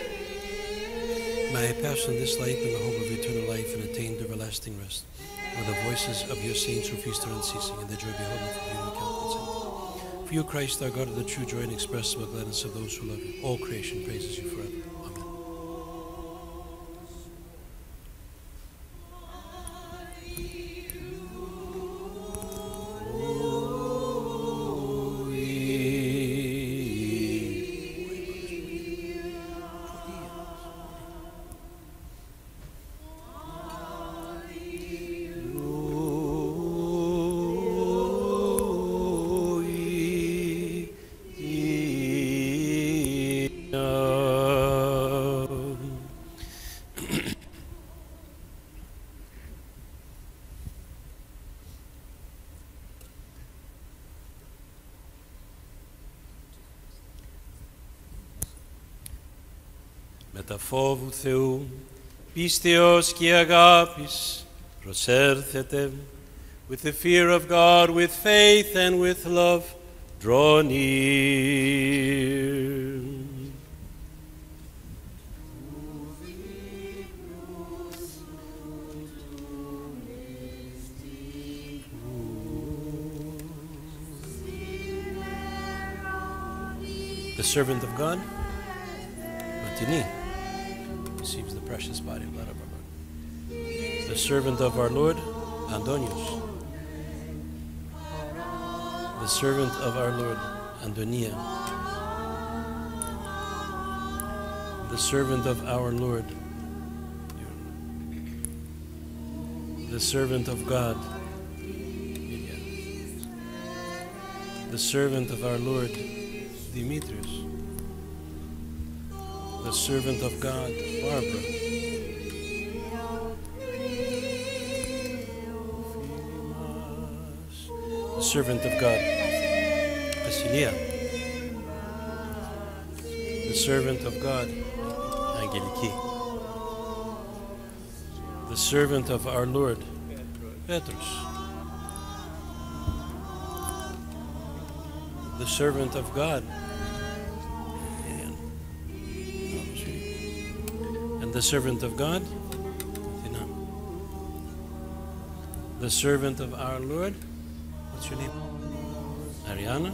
May I pass from this life in the hope of eternal life and attain to everlasting rest, where the voices of your saints who feast are unceasing, and the joy beholden from you and countenance. For you, Christ, our God, are the true joy and inexpressible gladness of those who love you. All creation praises you forever. Amen. Με τα φόβου Θεού, πίστεως και αγάπης, προσέρθετε. With the fear of God, with faith and with love, draw near. The servant of God, Matini, receives the precious body and blood of our Lord. The servant of our Lord, Antonius. The servant of our Lord, Antonia. The servant of our Lord, the servant of God, the servant of our Lord, Demetrius. The servant of God, Barbara. The servant of God, Basilia. The servant of God, Angeliki. The servant of our Lord, Petrus. The servant of God, and the servant of God, the servant of our Lord, what's your name? Ariana.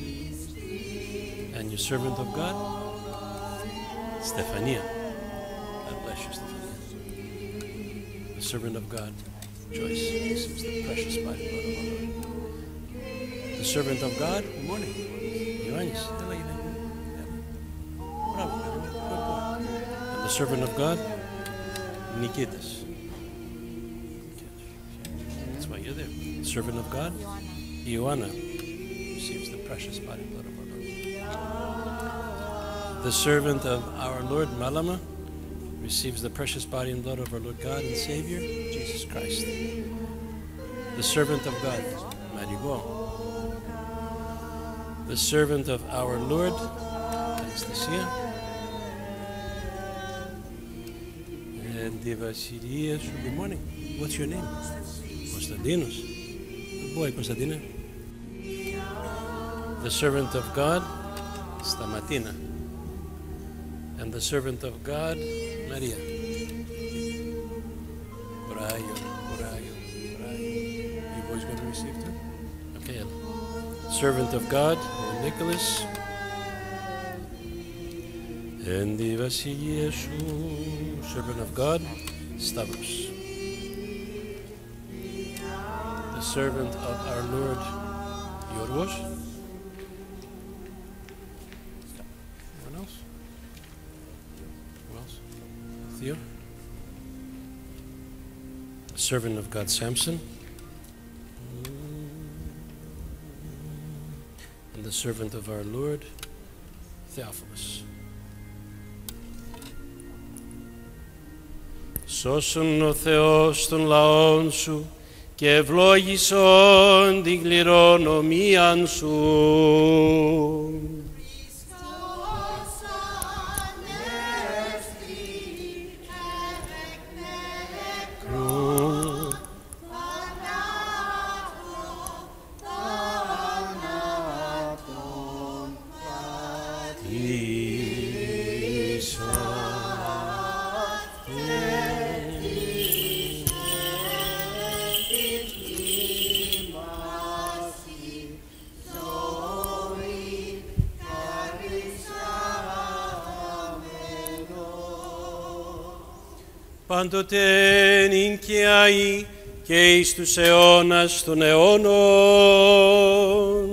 And your servant of God, Stefania. God bless you, Stefania. The servant of God, Joyce, receives the precious body and blood of our Lord. The servant of God, good morning. Ioannis. Hello, Ioannis. Bravo, good boy. And the servant of God, Nikitas. That's why you're there. The servant of God, Ioanna, receives the precious body and blood of our Lord. The servant of our Lord, Malama, receives the precious body and blood of our Lord God and Savior, Jesus Christ. The servant of God, Marigo. The servant of our Lord, Anastasia. And Devasilia, good morning. What's your name? Konstantinos. Good boy, Konstantina. The servant of God, Stamatina. And the servant of God, Maria. Orayo, orayo, orayo. You boys going to receive too? Okay. Servant of God, Nicholas. And the Vasilieshu, servant of God, Stavros. The servant of our Lord, Yorgos. Anyone else? Who else? Theo. The servant of God, Samson. And the servant of our Lord, Theophilus. Σώσον ο Θεός των λαών σου και ευλόγησον την κληρονομίαν σου. Πάντοτε νικιαί και εις τους αιώνας των αιώνων.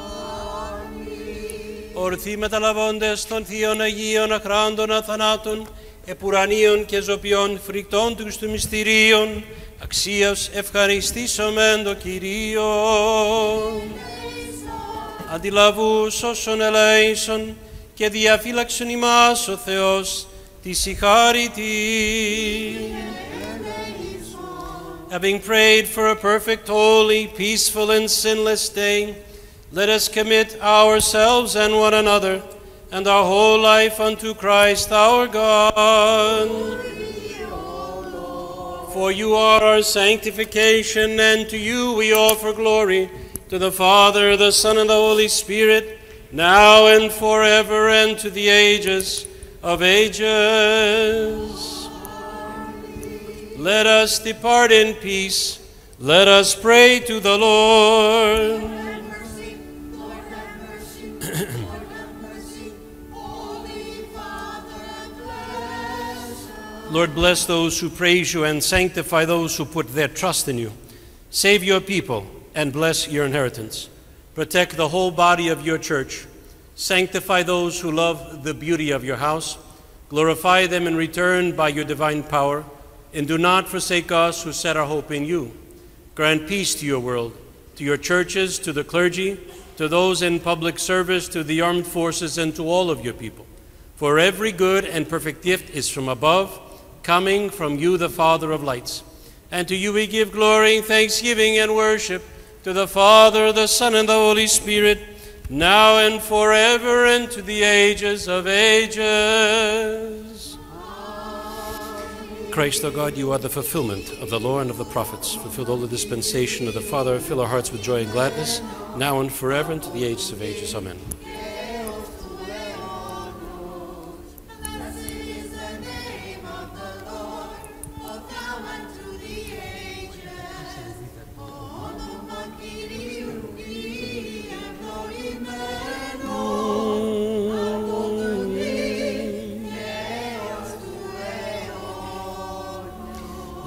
Ορθοί μεταλαβώντες των θείων Αγίων αχράντων αθανάτων, επουρανίων και ζωπιών φρικτών τους του μυστηρίων, αξίας ευχαριστήσομεν το Κυρίον. Αντιλαβούς όσων ελέησον και διαφύλαξον ημάς ο Θεός, τη συγχάρητη. Having prayed for a perfect, holy, peaceful, and sinless day, let us commit ourselves and one another and our whole life unto Christ our God. For you are our sanctification, and to you we offer glory, to the Father, the Son, and the Holy Spirit, now and forever, and to the ages of ages. Let us depart in peace. Let us pray to the Lord. Lord have mercy, Lord have mercy, Lord have mercy. Holy Father, bless us. Lord, bless those who praise you and sanctify those who put their trust in you. Save your people and bless your inheritance. Protect the whole body of your church. Sanctify those who love the beauty of your house. Glorify them in return by your divine power. And do not forsake us who set our hope in you. Grant peace to your world, to your churches, to the clergy, to those in public service, to the armed forces, and to all of your people. For every good and perfect gift is from above, coming from you, the Father of lights. And to you we give glory, thanksgiving, and worship, to the Father, the Son, and the Holy Spirit, now and forever, and to the ages of ages. Christ, our God, you are the fulfillment of the law and of the prophets. Fulfilled all the dispensation of the Father. Fill our hearts with joy and gladness, now and forever, and to the ages of ages. Amen.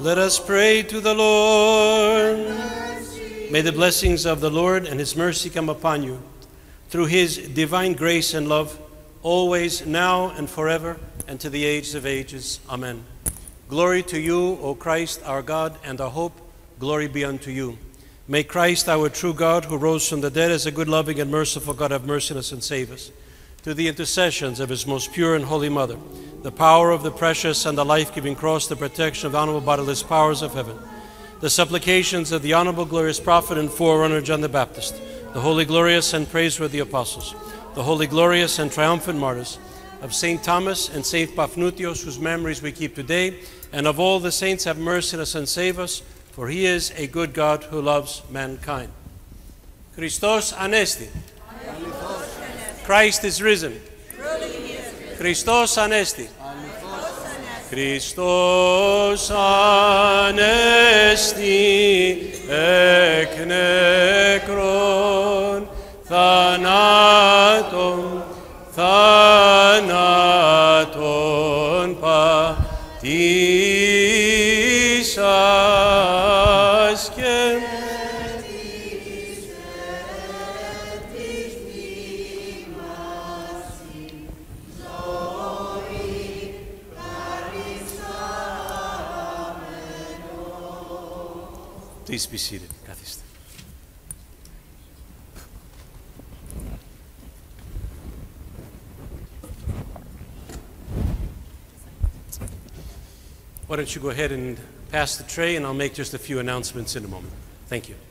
Let us pray to the Lord. May the blessings of the Lord and his mercy come upon you, through his divine grace and love, always, now, and forever, and to the ages of ages. Amen. Glory to you, O Christ, our God and our hope. Glory be unto you. May Christ, our true God, who rose from the dead as a good, loving, and merciful God, have mercy on us and save us. Through the intercessions of his most pure and holy Mother, the power of the precious and the life-giving cross, the protection of the honorable bodiless powers of heaven, the supplications of the honorable, glorious prophet and forerunner John the Baptist, the holy, glorious, and praiseworthy apostles, the holy, glorious, and triumphant martyrs, of Saint Thomas and Saint Paphnutius, whose memories we keep today, and of all the saints, have mercy on us and save us, for he is a good God who loves mankind. Christos Anesti. Christ is risen. Christos Anesti. Christos Anesti εκ νεκρών θανάτων θανάτων πατήσας και Please be seated. Καθίστε. Why don't you go ahead and pass the tray, and I'll make just a few announcements in a moment. Thank you.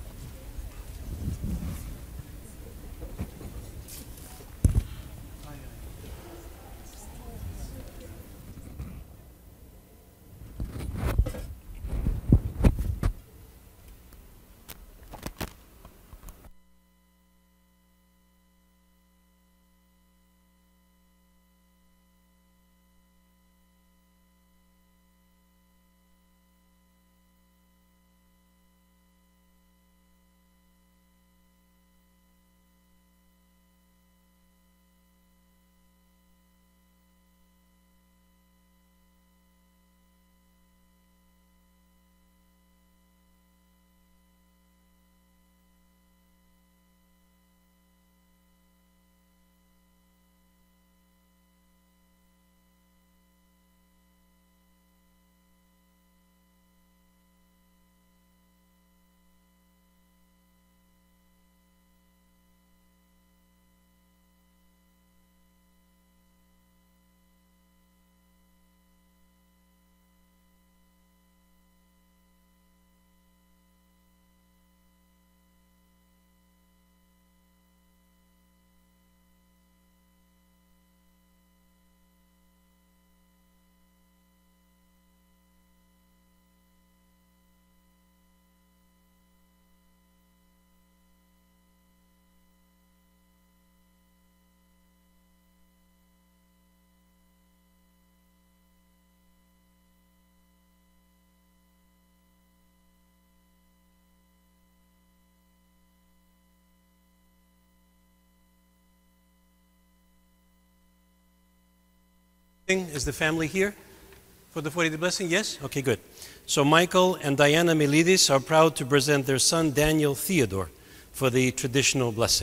Is the family here for the fortieth blessing? Yes? Okay, good. So Michael and Diana Milidis are proud to present their son Daniel Theodore for the traditional blessing.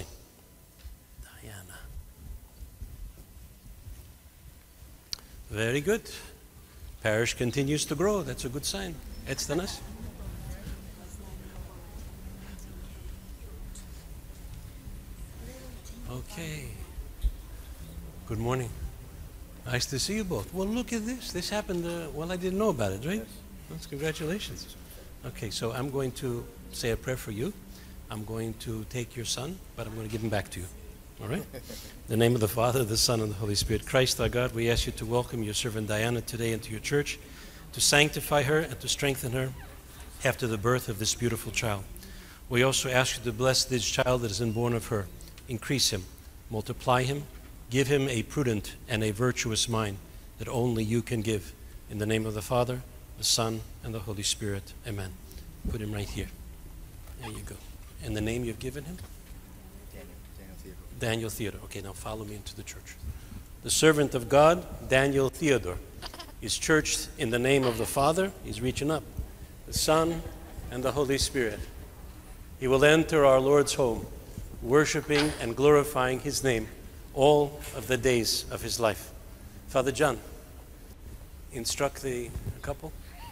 Diana. Very good. Parish continues to grow. That's a good sign. Etstanas. Okay. Good morning. Nice to see you both. Well, look at this. This happened, uh, well, I didn't know about it, right? Yes. Well, congratulations. Okay, so I'm going to say a prayer for you. I'm going to take your son, but I'm going to give him back to you. All right? In the name of the Father, the Son, and the Holy Spirit. Christ, our God, we ask you to welcome your servant Diana today into your church, to sanctify her and to strengthen her after the birth of this beautiful child. We also ask you to bless this child that is born of her. Increase him, multiply him, give him a prudent and a virtuous mind that only you can give. In the name of the Father, the Son, and the Holy Spirit. Amen. Put him right here. There you go. And the name you've given him? Daniel. Daniel Theodore. Daniel Theodore. Okay, now follow me into the church. The servant of God, Daniel Theodore, is churched in the name of the Father, he's reaching up, the Son, and the Holy Spirit. He will enter our Lord's home, worshiping and glorifying his name all of the days of his life. Father John, instruct the couple.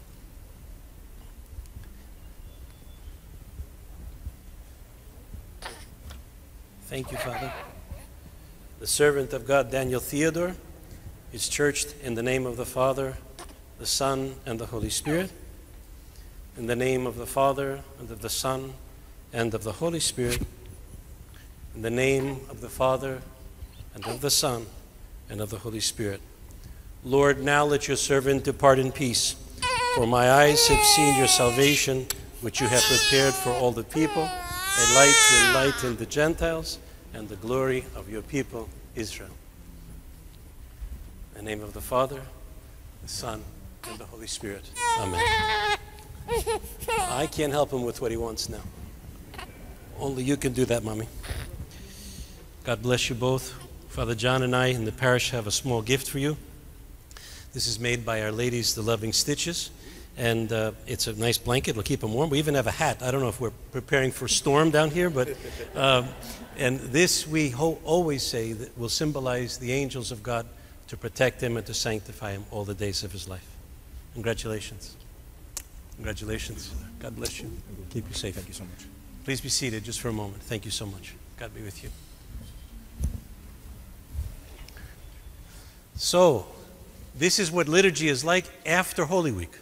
Thank you, Father. The servant of God, Daniel Theodore, is churched in the name of the Father, the Son, and the Holy Spirit. In the name of the Father, and of the Son, and of the Holy Spirit. In the name of the Father, and of the Son, and of the Holy Spirit. Lord, now let your servant depart in peace, for my eyes have seen your salvation, which you have prepared for all the people, a light to enlighten the Gentiles, and the glory of your people, Israel. In the name of the Father, the Son, and the Holy Spirit. Amen. I can't help him with what he wants now. Only you can do that, Mommy. God bless you both. Father John and I in the parish have a small gift for you. This is made by Our Lady's The Loving Stitches, and uh, it's a nice blanket. It'll keep them warm. We even have a hat. I don't know if we're preparing for a storm down here, but um, and this we ho always say that will symbolize the angels of God to protect him and to sanctify him all the days of his life. Congratulations. Congratulations. God bless you. Keep you safe. Thank you so much. Please be seated just for a moment. Thank you so much. God be with you. So, this is what liturgy is like after Holy Week.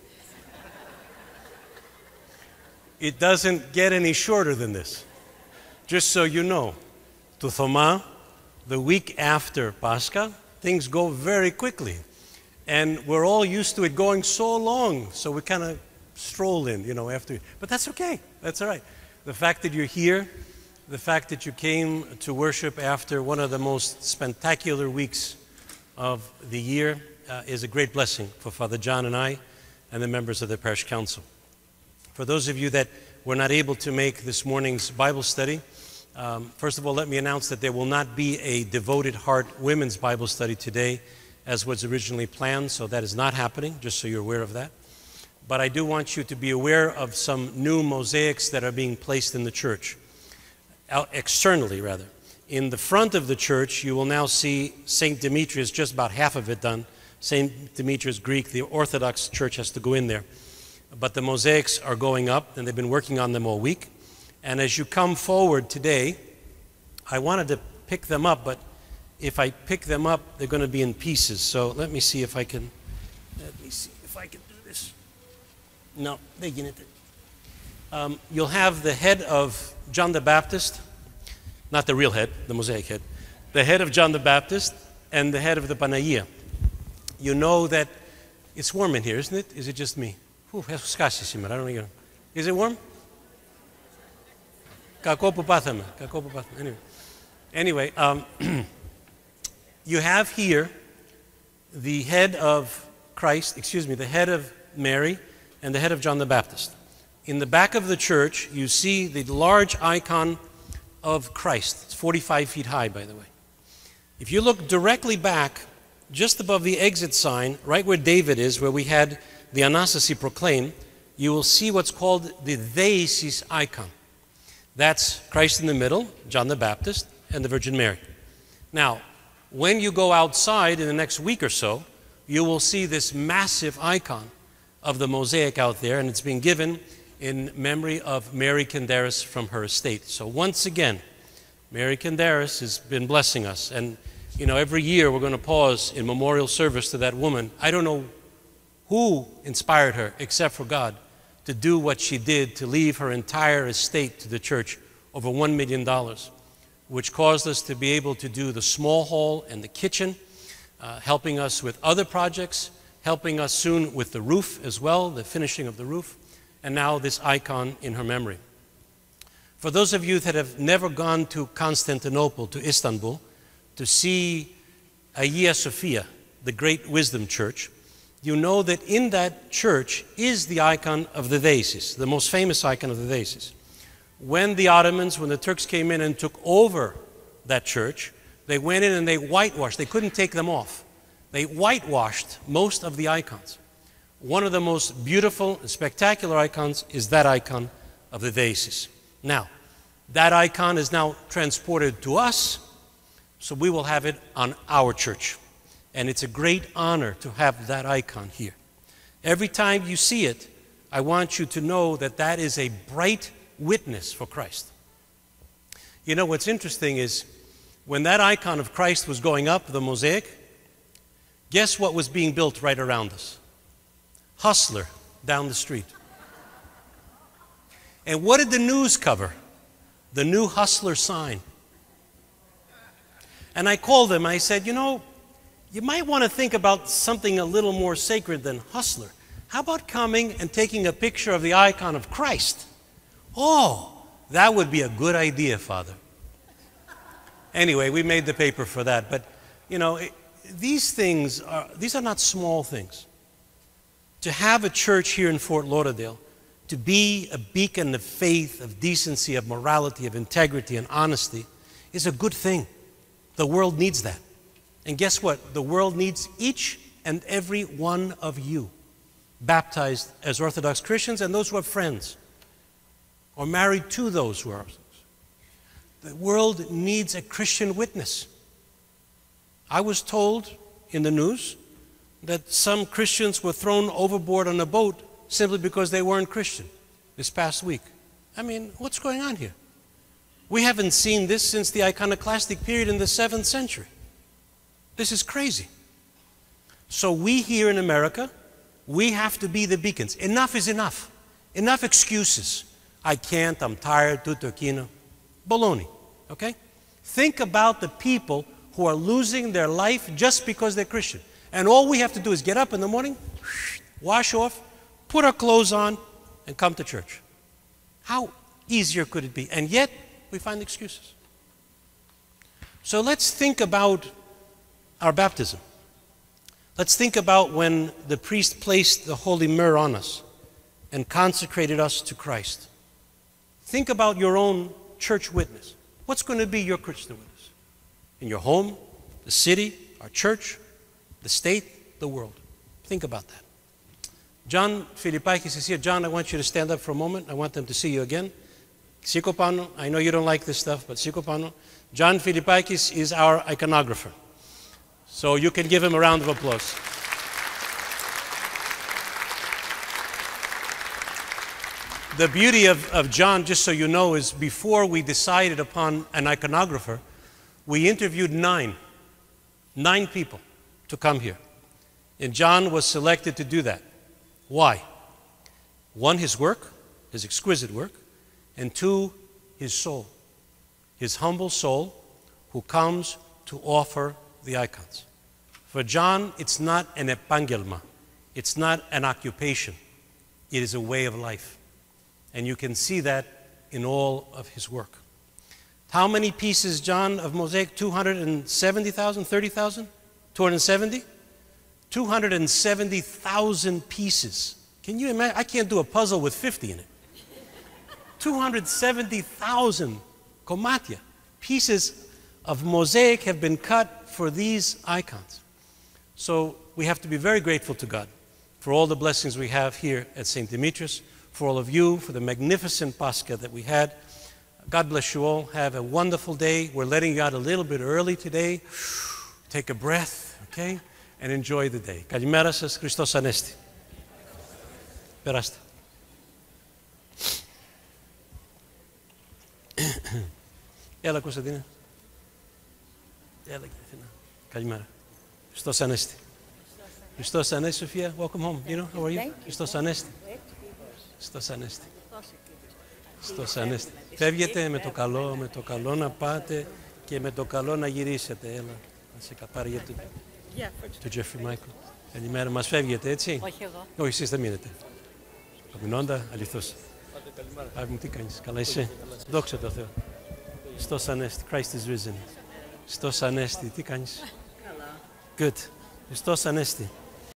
It doesn't get any shorter than this. Just so you know, to Thoma, the week after Pascha, things go very quickly. And we're all used to it going so long, so we kind of stroll in, you know, after. But that's okay. That's all right. The fact that you're here, the fact that you came to worship after one of the most spectacular weeks of the year uh, is a great blessing for Father John and I and the members of the Parish Council. For those of you that were not able to make this morning's Bible study, um, first of all, let me announce that there will not be a Devoted Heart Women's Bible study today as was originally planned, so that is not happening, just so you're aware of that. But I do want you to be aware of some new mosaics that are being placed in the church, out externally rather. In the front of the church, you will now see Saint Demetrius, just about half of it done. Saint Demetrius Greek, the Orthodox Church has to go in there. But the mosaics are going up, and they've been working on them all week. And as you come forward today, I wanted to pick them up, but if I pick them up, they're going to be in pieces. So let me see if I can, let me see if I can do this. No, begin it. Um, you'll have the head of John the Baptist, not the real head, the mosaic head, the head of John the Baptist and the head of the Panagia. You know that it's warm in here, isn't it? Is it just me? Whew, I don't know. Is it warm? Κακό που πάθαμε. Κακό που πάθαμε. Anyway, anyway um, you have here the head of Christ, excuse me, the head of Mary and the head of John the Baptist. In the back of the church, you see the large icon of Christ. It's forty-five feet high, by the way. If you look directly back, just above the exit sign, right where David is, where we had the Anastasi proclaim, you will see what's called the decisive icon. That's Christ in the middle, John the Baptist, and the Virgin Mary. Now, when you go outside in the next week or so, you will see this massive icon of the mosaic out there, and it's being given in memory of Mary Candaris from her estate. So once again, Mary Candaris has been blessing us. And, you know, every year we're going to pause in memorial service to that woman. I don't know who inspired her, except for God, to do what she did, to leave her entire estate to the church, over one million dollars, which caused us to be able to do the small hall and the kitchen, uh, helping us with other projects, helping us soon with the roof as well, the finishing of the roof, and now this icon in her memory. For those of you that have never gone to Constantinople, to Istanbul, to see Hagia Sophia, the great wisdom church, you know that in that church is the icon of the Deisis, the most famous icon of the Deisis. When the Ottomans, when the Turks came in and took over that church, they went in and they whitewashed. They couldn't take them off. They whitewashed most of the icons. One of the most beautiful and spectacular icons is that icon of the deisis. Now, that icon is now transported to us, so we will have it on our church. And it's a great honor to have that icon here. Every time you see it, I want you to know that that is a bright witness for Christ. You know, what's interesting is when that icon of Christ was going up, the mosaic, guess what was being built right around us? Hustler down the street. And what did the news cover? The new Hustler sign. And I called them, I said, you know, you might want to think about something a little more sacred than Hustler. How about coming and taking a picture of the icon of Christ? Oh, that would be a good idea, Father. Anyway, we made the paper for that. But, you know, it, these things are, these are not small things. To have a church here in Fort Lauderdale, to be a beacon of faith, of decency, of morality, of integrity and honesty, is a good thing. The world needs that. And guess what? The world needs each and every one of you, baptized as Orthodox Christians and those who are friends or married to those who are Orthodox. The world needs a Christian witness. I was told in the news that some Christians were thrown overboard on a boat simply because they weren't Christian this past week. I mean, what's going on here? We haven't seen this since the iconoclastic period in the seventh century. This is crazy. So we here in America, we have to be the beacons. Enough is enough. Enough excuses. I can't, I'm tired, tutto chino. Baloney, okay? Think about the people who are losing their life just because they're Christian. And all we have to do is get up in the morning, wash off, put our clothes on, and come to church. How easier could it be? And yet, we find excuses. So let's think about our baptism. Let's think about when the priest placed the holy myrrh on us and consecrated us to Christ. Think about your own church witness. What's going to be your Christian witness? In your home, the city, our church, the state, the world. Think about that. John Philippakis is here. John, I want you to stand up for a moment. I want them to see you again. Sikopano, I know you don't like this stuff, but Sikopano. John Philippakis is our iconographer. So you can give him a round of applause. The beauty of, of John, just so you know, is before we decided upon an iconographer, we interviewed nine, nine people to come here. And John was selected to do that. Why? One, his work, his exquisite work, and two, his soul, his humble soul who comes to offer the icons. For John, it's not an epangelma. It's not an occupation. It is a way of life. And you can see that in all of his work. How many pieces, John, of mosaic? two hundred seventy thousand, thirty thousand? two hundred seventy? two hundred seventy thousand pieces. Can you imagine? I can't do a puzzle with fifty in it. two hundred seventy thousand komatia, pieces of mosaic have been cut for these icons. So we have to be very grateful to God for all the blessings we have here at Saint Demetrius, for all of you, for the magnificent Pascha that we had. God bless you all. Have a wonderful day. We're letting you out a little bit early today. Take a breath, okay? And enjoy the day. Kalimera σας, Χριστός Ανέστη. Περάστε. Έλα, Κωνσταντίνε. Έλα, Κωνσταντίνα. Καλημέρα. Χριστός Ανέστη. Χριστός Ανέστη, Σοφία. Welcome home. You know, how are you? Χριστός Ανέστη. Χριστός Ανέστη. Χριστός Ανέστη. Φεύγετε με το καλό, με το καλό να πάτε και με το καλό να γυρίσετε. Έλα, να σε καπάρει για το... του Jeffrey Michael. Καλημέρα. Μας φεύγετε, έτσι? Όχι εγώ. Όχι, εσείς δεν μείνετε. Απεινώντα, αληθώς. Άβη μου, τι κάνεις? Καλά είσαι? Δόξα τω Θεώ. Χριστός Ανέστη. Christ is risen. Χριστός Ανέστη. Τι κάνεις? Καλά. Good. Χριστός Ανέστη.